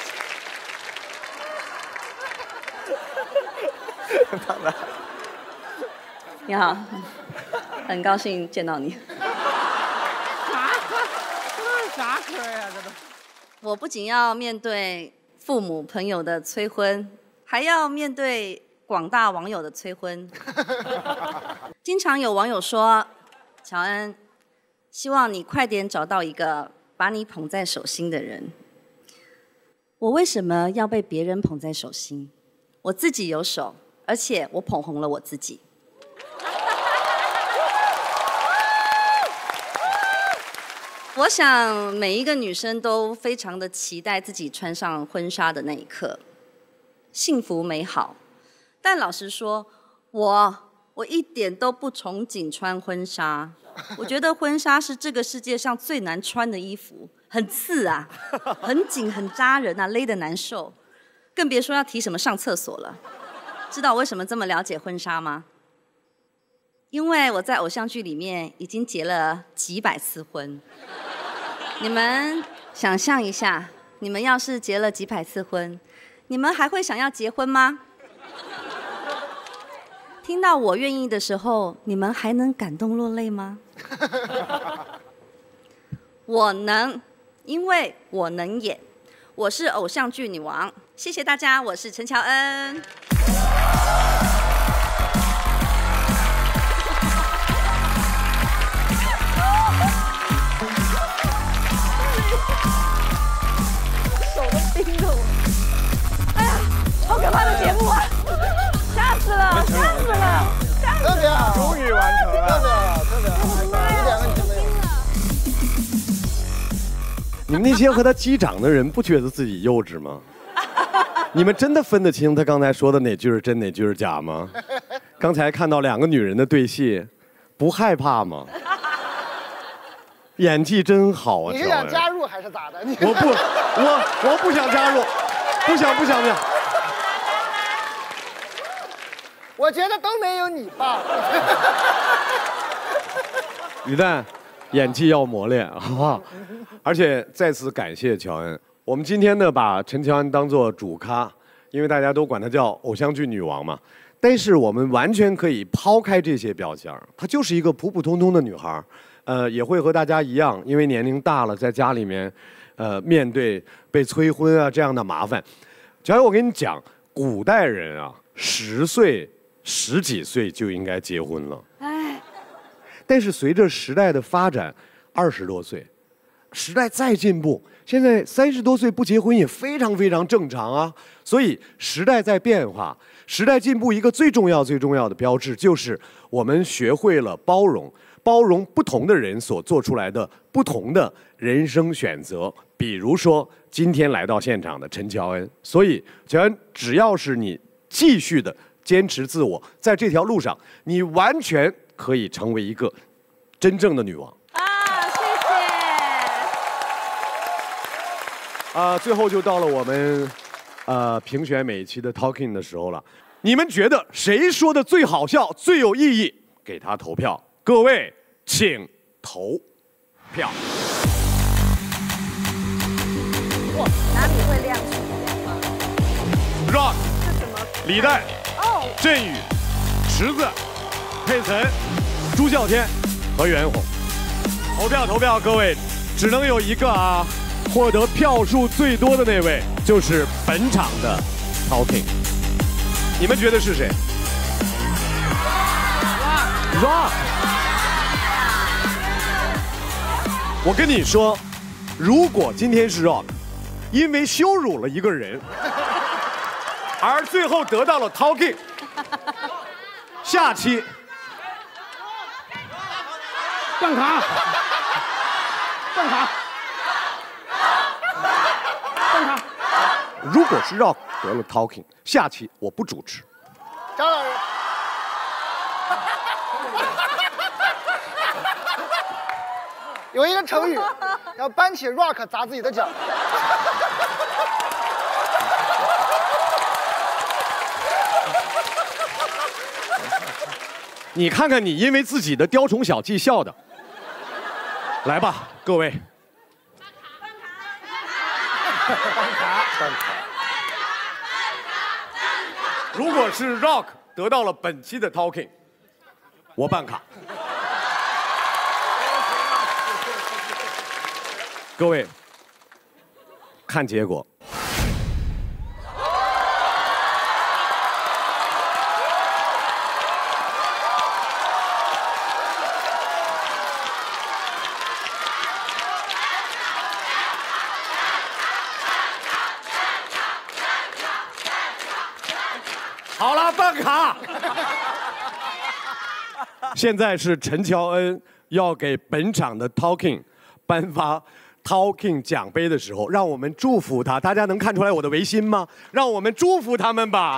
胖子， 你好，很高兴见到你。 啥？这是啥嗑呀？这都。 我不仅要面对父母朋友的催婚，还要面对广大网友的催婚。经常有网友说：“乔恩，希望你快点找到一个把你捧在手心的人。”我为什么要被别人捧在手心？我自己有手，而且我捧红了我自己。我想每一个女生都非常的期待自己穿上婚纱的那一刻，幸福美好。但老实说，我我一点都不憧憬穿婚纱。我觉得婚纱是这个世界上最难穿的衣服，很刺啊，很紧，很扎人啊，勒得难受。更别说要提什么上厕所了。知道我为什么这么了解婚纱吗？因为我在偶像剧里面已经结了几百次婚。你们想象一下，你们要是结了几百次婚，你们还会想要结婚吗？听到我愿意的时候，你们还能感动落泪吗？我能，因为我能演，我是偶像剧女王。谢谢大家，我是陈乔恩。手都冰着我，哎呀，好可怕的节目啊！吓死了，吓死了，吓死了！ 特别好， 终于完成了， 特别好，特别好， 我的妈呀， 两个姐妹。 你们那些和他击掌的人，不觉得自己幼稚吗？ 你们真的分得清他刚才说的哪句是真，哪句是假吗？刚才看到两个女人的对戏，不害怕吗？演技真好啊！ 你是想加入还是咋的？你我不，我我不想加入，不想不想不想。 我觉得都没有你棒。 于蛋，演技要磨练，好不好？而且再次感谢乔恩。我们今天呢，把陈乔恩当做主咖，因为大家都管她叫偶像剧女王嘛。但是我们完全可以抛开这些标签，她就是一个普普通通的女孩，呃，也会和大家一样，因为年龄大了，在家里面，呃，面对被催婚啊这样的麻烦。乔恩，我跟你讲，古代人啊，十岁、十几岁就应该结婚了。哎，但是随着时代的发展，二十多岁。时代再进步，现在三十多岁不结婚也非常非常正常啊。所以时代在变化，时代进步一个最重要最重要的标志就是我们学会了包容，包容不同的人所做出来的不同的人生选择。比如说今天来到现场的陈乔恩，所以乔恩，只要是你继续的坚持自我，在这条路上，你完全可以成为一个真正的女王。啊、呃，最后就到了我们，呃，评选每一期的 Talking 的时候了。你们觉得谁说的最好笑、最有意义？给他投票。各位，请投票。 哇，哪里会亮出来吗 ？Rock， 是什么？ 李诞，哦，振宇，池子，佩岑，朱孝天和袁弘。投票，投票，各位，只能有一个啊。获得票数最多的那位就是本场的 Talking， 你们觉得是谁 ？Rock。我跟你说，如果今天是 Rock， 因为羞辱了一个人，而最后得到了 Talking， 下期办卡，办卡。 如果是 Rock 得了 Talking， 下期我不主持。 张老师，有一个成语，要搬起 Rock 砸自己的脚。 你看看你因为自己的雕虫小技笑的，来吧，各位。如果是 Rock 得到了本期的 Talking， 我办卡。各位，看结果。好了，办卡。现在是陈乔恩要给本场的 Talking 颁发 Talking 奖杯的时候，让我们祝福他。大家能看出来我的违心吗？让我们祝福他们吧。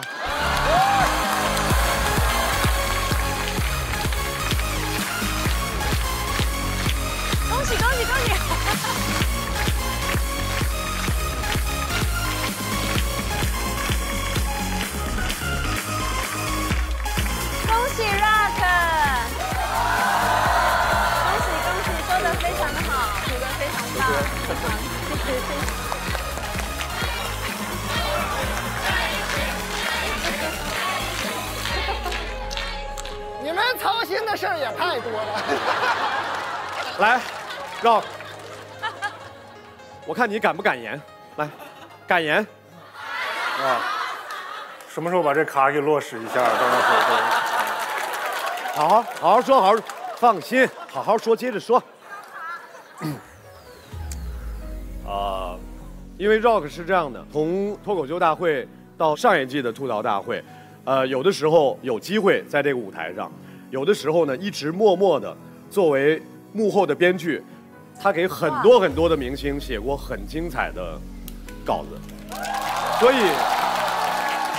恭喜恭喜恭喜！恭喜 Rock！ 恭喜恭喜，说得非常的好，组得非常棒，非常谢谢谢谢。 你们操心的事儿也太多了。 来，让，我看你敢不敢言。来，敢言。 啊，什么时候把这卡给落实一下？到时候。 好好好好说，好好放心，好好说，接着说。啊、呃，因为 Rock 是这样的，从脱口秀大会到上一季的吐槽大会，呃，有的时候有机会在这个舞台上，有的时候呢一直默默的作为幕后的编剧，他给很多很多的明星写过很精彩的稿子，所以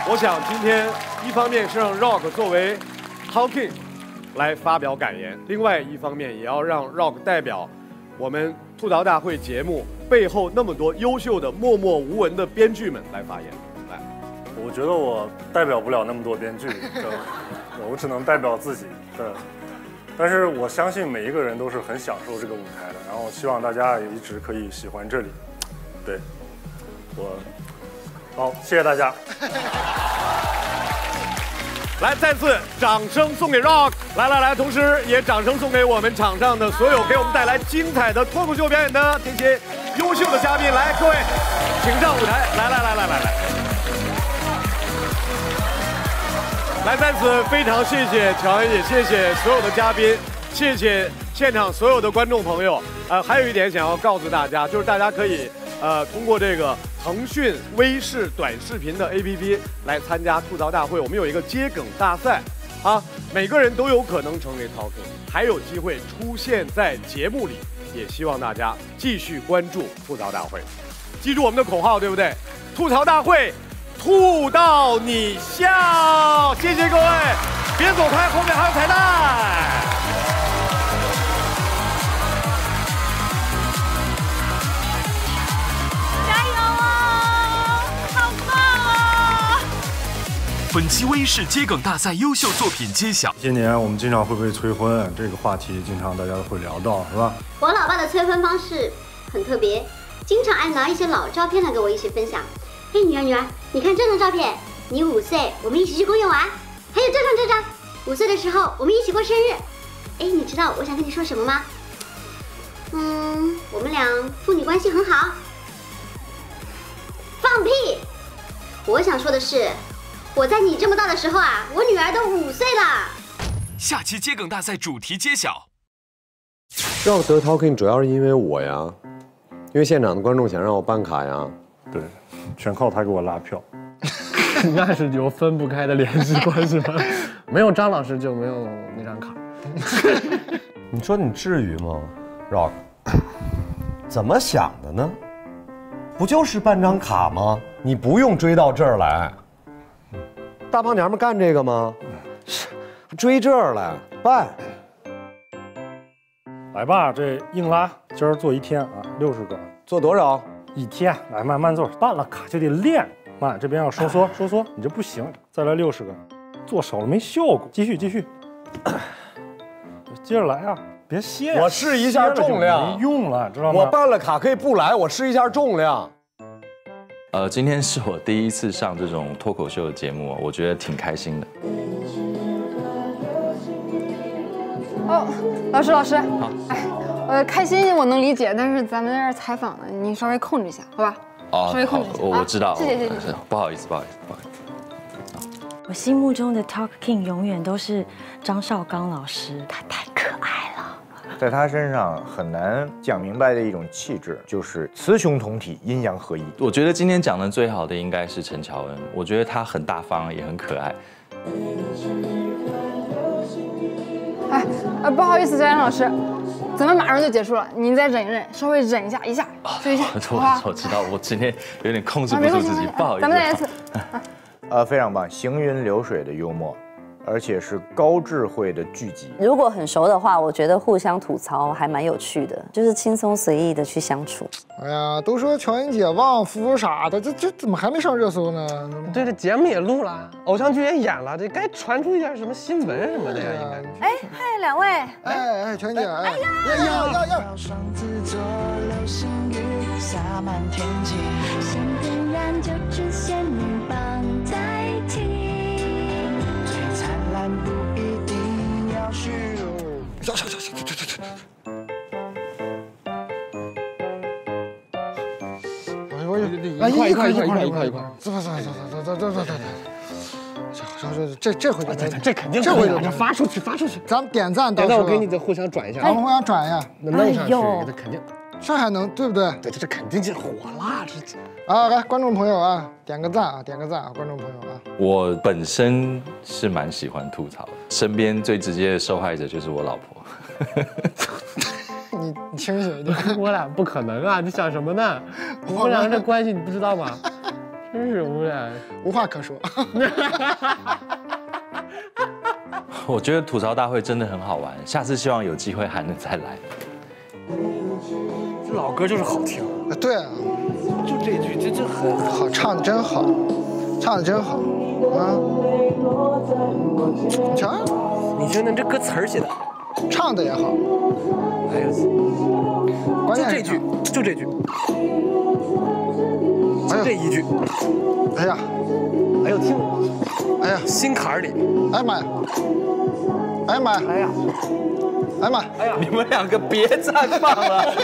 我想今天一方面是让 Rock 作为 Talking 来发表感言，另外一方面也要让 Rock 代表我们吐槽大会节目背后那么多优秀的默默无闻的编剧们来发言。来， 我觉得我代表不了那么多编剧，我只能代表自己。对，但是我相信每一个人都是很享受这个舞台的，然后希望大家也一直可以喜欢这里。对，我。好，谢谢大家。 来，再次掌声送给 Rock。来来来，同时也掌声送给我们场上的所有给我们带来精彩的脱口秀表演的这些优秀的嘉宾。来，各位，请上舞台。来来来来来来。来，在此非常谢谢乔恩，也谢谢所有的嘉宾，谢谢现场所有的观众朋友。呃，还有一点想要告诉大家，就是大家可以呃通过这个。腾讯微视短视频的 A P P 来参加吐槽大会，我们有一个接梗大赛，啊，每个人都有可能成为 Talking， 还有机会出现在节目里，也希望大家继续关注吐槽大会，记住我们的口号，对不对？吐槽大会，吐到你笑，谢谢各位，别走开，后面还有彩蛋。 本期微视接梗大赛优秀作品揭晓。 今年我们经常会被催婚，这个话题经常大家都会聊到，是吧？ 我老爸的催婚方式很特别，经常爱拿一些老照片来给我一起分享。嘿，女儿女儿，你看这张照片，你五岁，我们一起去公园玩。还有这张这张，五岁的时候我们一起过生日。哎，你知道我想跟你说什么吗？嗯，我们俩父女关系很好。放屁！我想说的是。我在你这么大的时候啊，我女儿都五岁了。 下期接梗大赛主题揭晓。 让我得 Talking 主要是因为我呀，因为现场的观众想让我办卡呀。 对，全靠他给我拉票。 那是有分不开的联系关系吗？没有张老师就没有那张卡。 你说你至于吗 ，Rock？ 怎么想的呢？不就是办张卡吗？你不用追到这儿来。大胖娘们干这个吗？追这儿来办。 来吧，这硬拉，今儿做一天啊，六十个。 做多少？ 一天。来，慢慢做。办了卡就得练，慢，这边要收缩收缩，你这不行，再来六十个。做少了没效果，继续继续。接着来啊，别歇。 我试一下重量。 没用了，知道吗？ 我办了卡可以不来，我试一下重量。 呃，今天是我第一次上这种脱口秀的节目，我觉得挺开心的。 哦，老师老师，好，哎，呃，开心我能理解，但是咱们在这儿采访呢，你稍微控制一下，好吧？ 哦， 稍微控制一下， 我我知道， 谢谢谢谢， 不好意思不好意思不好意思。 我心目中的 Talk King 永远都是张绍刚老师，他太可爱了。 在他身上很难讲明白的一种气质，就是雌雄同体，阴阳合一。 我觉得今天讲的最好的应该是陈乔恩，我觉得他很大方，也很可爱。 哎，呃，不好意思，焦岩老师，咱们马上就结束了，您再忍一忍，稍微忍一下，一下，就一下，好吧？ 我知道，我今天有点控制不住自己，不好意思。 咱们再来一次。 呃，非常棒，行云流水的幽默。而且是高智慧的聚集。 如果很熟的话，我觉得互相吐槽还蛮有趣的，就是轻松随意的去相处。 哎呀，都说乔恩姐旺夫啥的，这这怎么还没上热搜呢？ 对，这节目也录了，偶像剧也演了，这该传出一点什么新闻什么的呀，应该。 哎，嗨，两位。 哎哎，乔恩姐，哎呀，呀呀呀呀！不一定要虚荣。小小小小，这这这。哎呦，一块一块一块一块一块一块。走走走走走走走走走。小小这这这回这这肯定这回这发出去发出去。 咱们点赞， 点赞我给你再互相转一下。 咱们互相转一下， 弄上去，这肯定。 这还能对不对？ 对，这肯定就火了，这。 啊，来，观众朋友啊，点个赞啊，点个赞啊，观众朋友啊。 我本身是蛮喜欢吐槽的，身边最直接的受害者就是我老婆。 你你清醒一点， 我俩不可能啊！你想什么呢？我们俩这关系你不知道吗？ 真是我们俩无话可说。 我觉得吐槽大会真的很好玩，下次希望有机会还能再来。 这老歌就是好听。 对啊， 就这句，这这很好，唱的真好，唱的真好啊！你瞧， 你听听这歌词儿写的， 唱的也好。 哎呦， 关键就这句，就这句，就这一句。 哎呀， 哎呦听， 哎呀， 心坎儿里， 哎呀妈呀，哎呀妈呀， 哎呀， 哎呀妈， 哎呀，你们两个别再放了。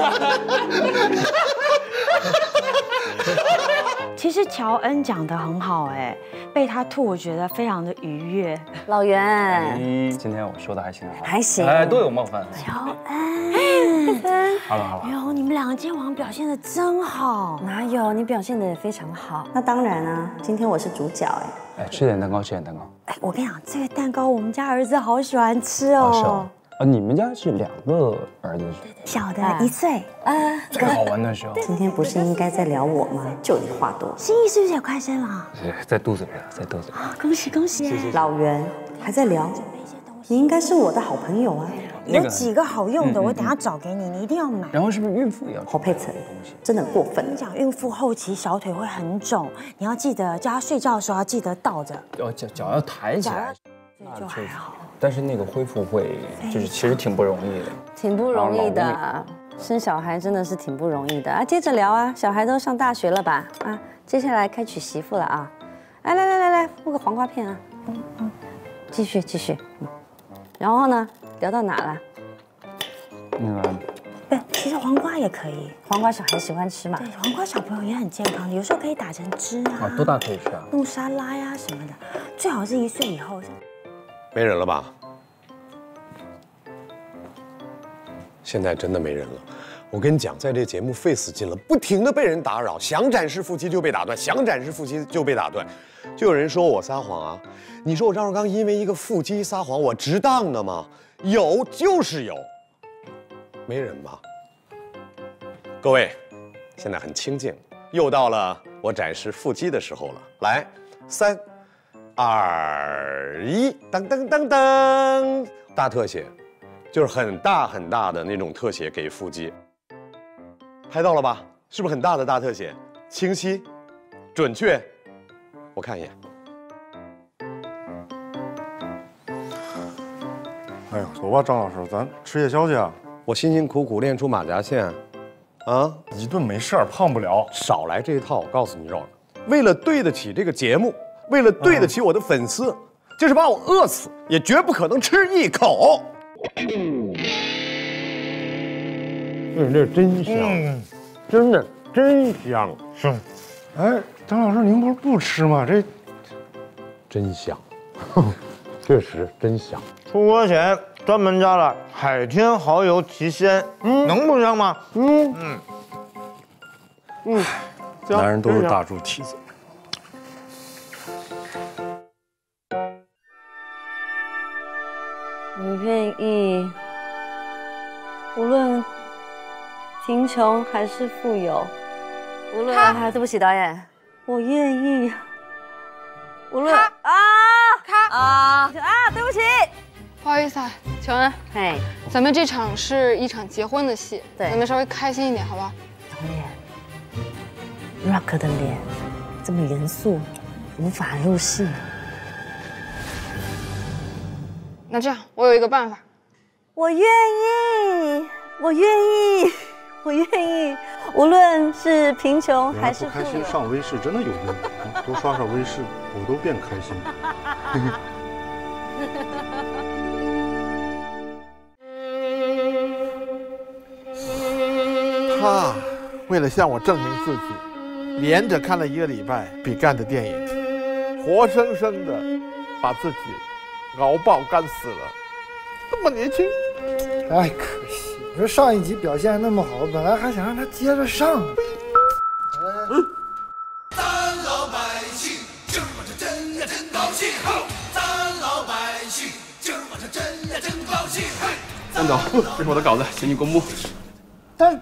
其实乔恩讲得很好，哎，被他吐，我觉得非常的愉悦。 老袁， 哎，今天我说的还行， 还行， 哎，都有冒犯。 乔恩， 好了好了， 哟，你们两个今天晚上表现的真好。 哪有？你表现的也非常好。那当然啊，今天我是主角哎。 哎，吃点蛋糕，吃点蛋糕。 哎，我跟你讲，这个蛋糕我们家儿子好喜欢吃哦。 是哦。啊，你们家是两个儿子？ 小的一岁，啊， 最好玩的时候。 今天不是应该在聊我吗？就你话多。 心意是不是也快生了？ 在肚子里了，在肚子里。 恭喜恭喜！ 老袁还在聊，你应该是我的好朋友啊。 有几个好用的，我等下找给你，你一定要买。 然后是不是孕妇也要侯佩岑的东西？真的过分。 你讲孕妇后期小腿会很肿，你要记得叫她睡觉的时候要记得倒着， 哦，脚脚要抬起来。 就还好。 但是那个恢复会，就是其实挺不容易的， 挺不容易的。生小孩真的是挺不容易的啊！接着聊啊，小孩都上大学了吧？啊，接下来该娶媳妇了啊！来来来来来，敷个黄瓜片啊！嗯嗯，继续继续。嗯，然后呢，聊到哪了？ 那个， 对，其实黄瓜也可以， 黄瓜小孩喜欢吃嘛。 对，黄瓜小朋友也很健康，有时候可以打成汁啊。 啊，多大可以吃啊？ 弄沙拉呀什么的，最好是一岁以后。 没人了吧？现在真的没人了。我跟你讲，在这节目费死劲了，不停的被人打扰，想展示腹肌就被打断，想展示腹肌就被打断，就有人说我撒谎啊。你说我张绍刚因为一个腹肌撒谎，我值当的吗？有就是有，没人吧？各位，现在很清静，又到了我展示腹肌的时候了。来，三。二一，噔噔噔噔，大特写，就是很大很大的那种特写给腹肌，拍到了吧？是不是很大的大特写？清晰，准确。我看一眼。 哎呦，走吧，张老师，咱吃夜宵去啊！ 我辛辛苦苦练出马甲线，啊， 一顿没事儿，胖不了。 少来这一套，我告诉你肉，为了对得起这个节目。为了对得起我的粉丝，就是把我饿死，也绝不可能吃一口。嗯，这真香，嗯、真的真香。 是，哎，张老师，您不是不吃吗？这真香，确实真香。 出锅前专门加了海天蚝油提鲜，嗯，能不香吗？嗯嗯嗯，男人都是大猪蹄子。 你愿意，无论贫穷还是富有，无论啊，对不起导演，我愿意，无论啊咔啊啊，对不起， 不好意思啊，乔恩， 嘿， 咱们这场是一场结婚的戏， 对， 咱们稍微开心一点，好不好？ 导演 ，Rock 的脸这么严肃，无法入戏。 那这样，我有一个办法。 我愿意，我愿意，我愿意，无论是贫穷还是富有。不开心上微视真的有用，多刷刷微视，我都变开心。 他为了向我证明自己，连着看了一个礼拜比干的电影，活生生的把自己熬爆干死了，这么年轻， 哎，可惜！你说上一集表现那么好，本来还想让他接着上。嗯， 咱老百姓今儿晚上真呀真高兴，咱老百姓今儿晚上真呀真高兴。 班导，这是我的稿子，请你公布。 但是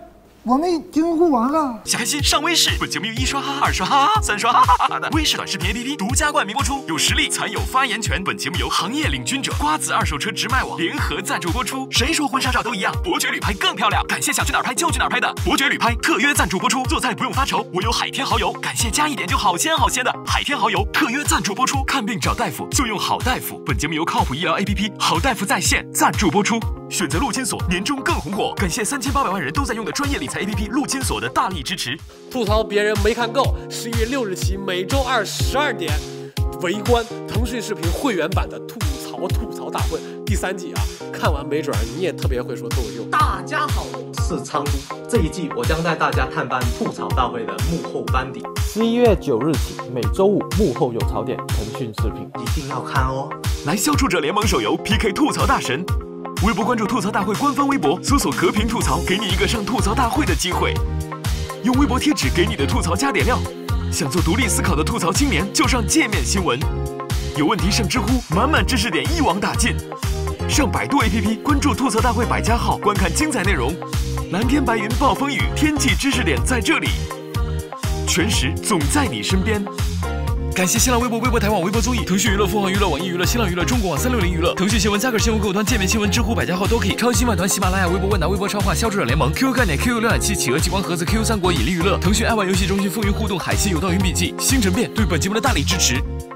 我没听过完了。 小开心上微视，本节目由一刷哈哈、二刷哈哈、三刷哈哈哈哈的微视短视频 A P P 独家冠名播出，有实力才有发言权。本节目由行业领军者瓜子二手车直卖网联合赞助播出。谁说婚纱照都一样？伯爵旅拍更漂亮。感谢想去哪儿拍就去哪儿拍的伯爵旅拍特约赞助播出。做菜不用发愁，我有海天蚝油。感谢加一点就好鲜好鲜的海天蚝油特约赞助播出。看病找大夫就用好大夫。本节目由靠谱医疗 A P P 好大夫在线赞助播出。选择陆金所，年终更红火。感谢三千八百万人都在用的专业理财 A P P 陆金所的大力支持。 吐槽别人没看够，十一月六日起每周二十二点，围观腾讯视频会员版的吐槽吐槽大会第三季啊！看完没准你也特别会说脱口秀。 大家好，我是仓督。这一季我将带大家探班吐槽大会的幕后班底。 十一月九日起，每周五幕后有槽点，腾讯视频一定要看哦！ 来消除者联盟手游 P K 吐槽大神。微博关注吐槽大会官方微博，搜索和平吐槽，给你一个上吐槽大会的机会。用微博贴纸给你的吐槽加点料。想做独立思考的吐槽青年，就上界面新闻。有问题上知乎，满满知识点一网打尽。上百度 A P P 关注吐槽大会百家号，观看精彩内容。蓝天白云暴风雨，天气知识点在这里。全时总在你身边。感谢新浪微博、微博台网、微博综艺、腾讯娱乐、凤凰娱乐、网易娱乐、新浪娱乐、中国网、三六零娱乐、腾讯新闻、加个新闻客户端、界面新闻、知乎、百家号都可以。超新万团、喜马拉雅、微博问答、微博超话、消除者联盟、Q Q 概念、Q Q 浏览器、企鹅激光盒子、Q Q 三国、引力娱乐、腾讯爱玩游戏中心、风云互动、海信有道云笔记、星辰变对本节目的大力支持。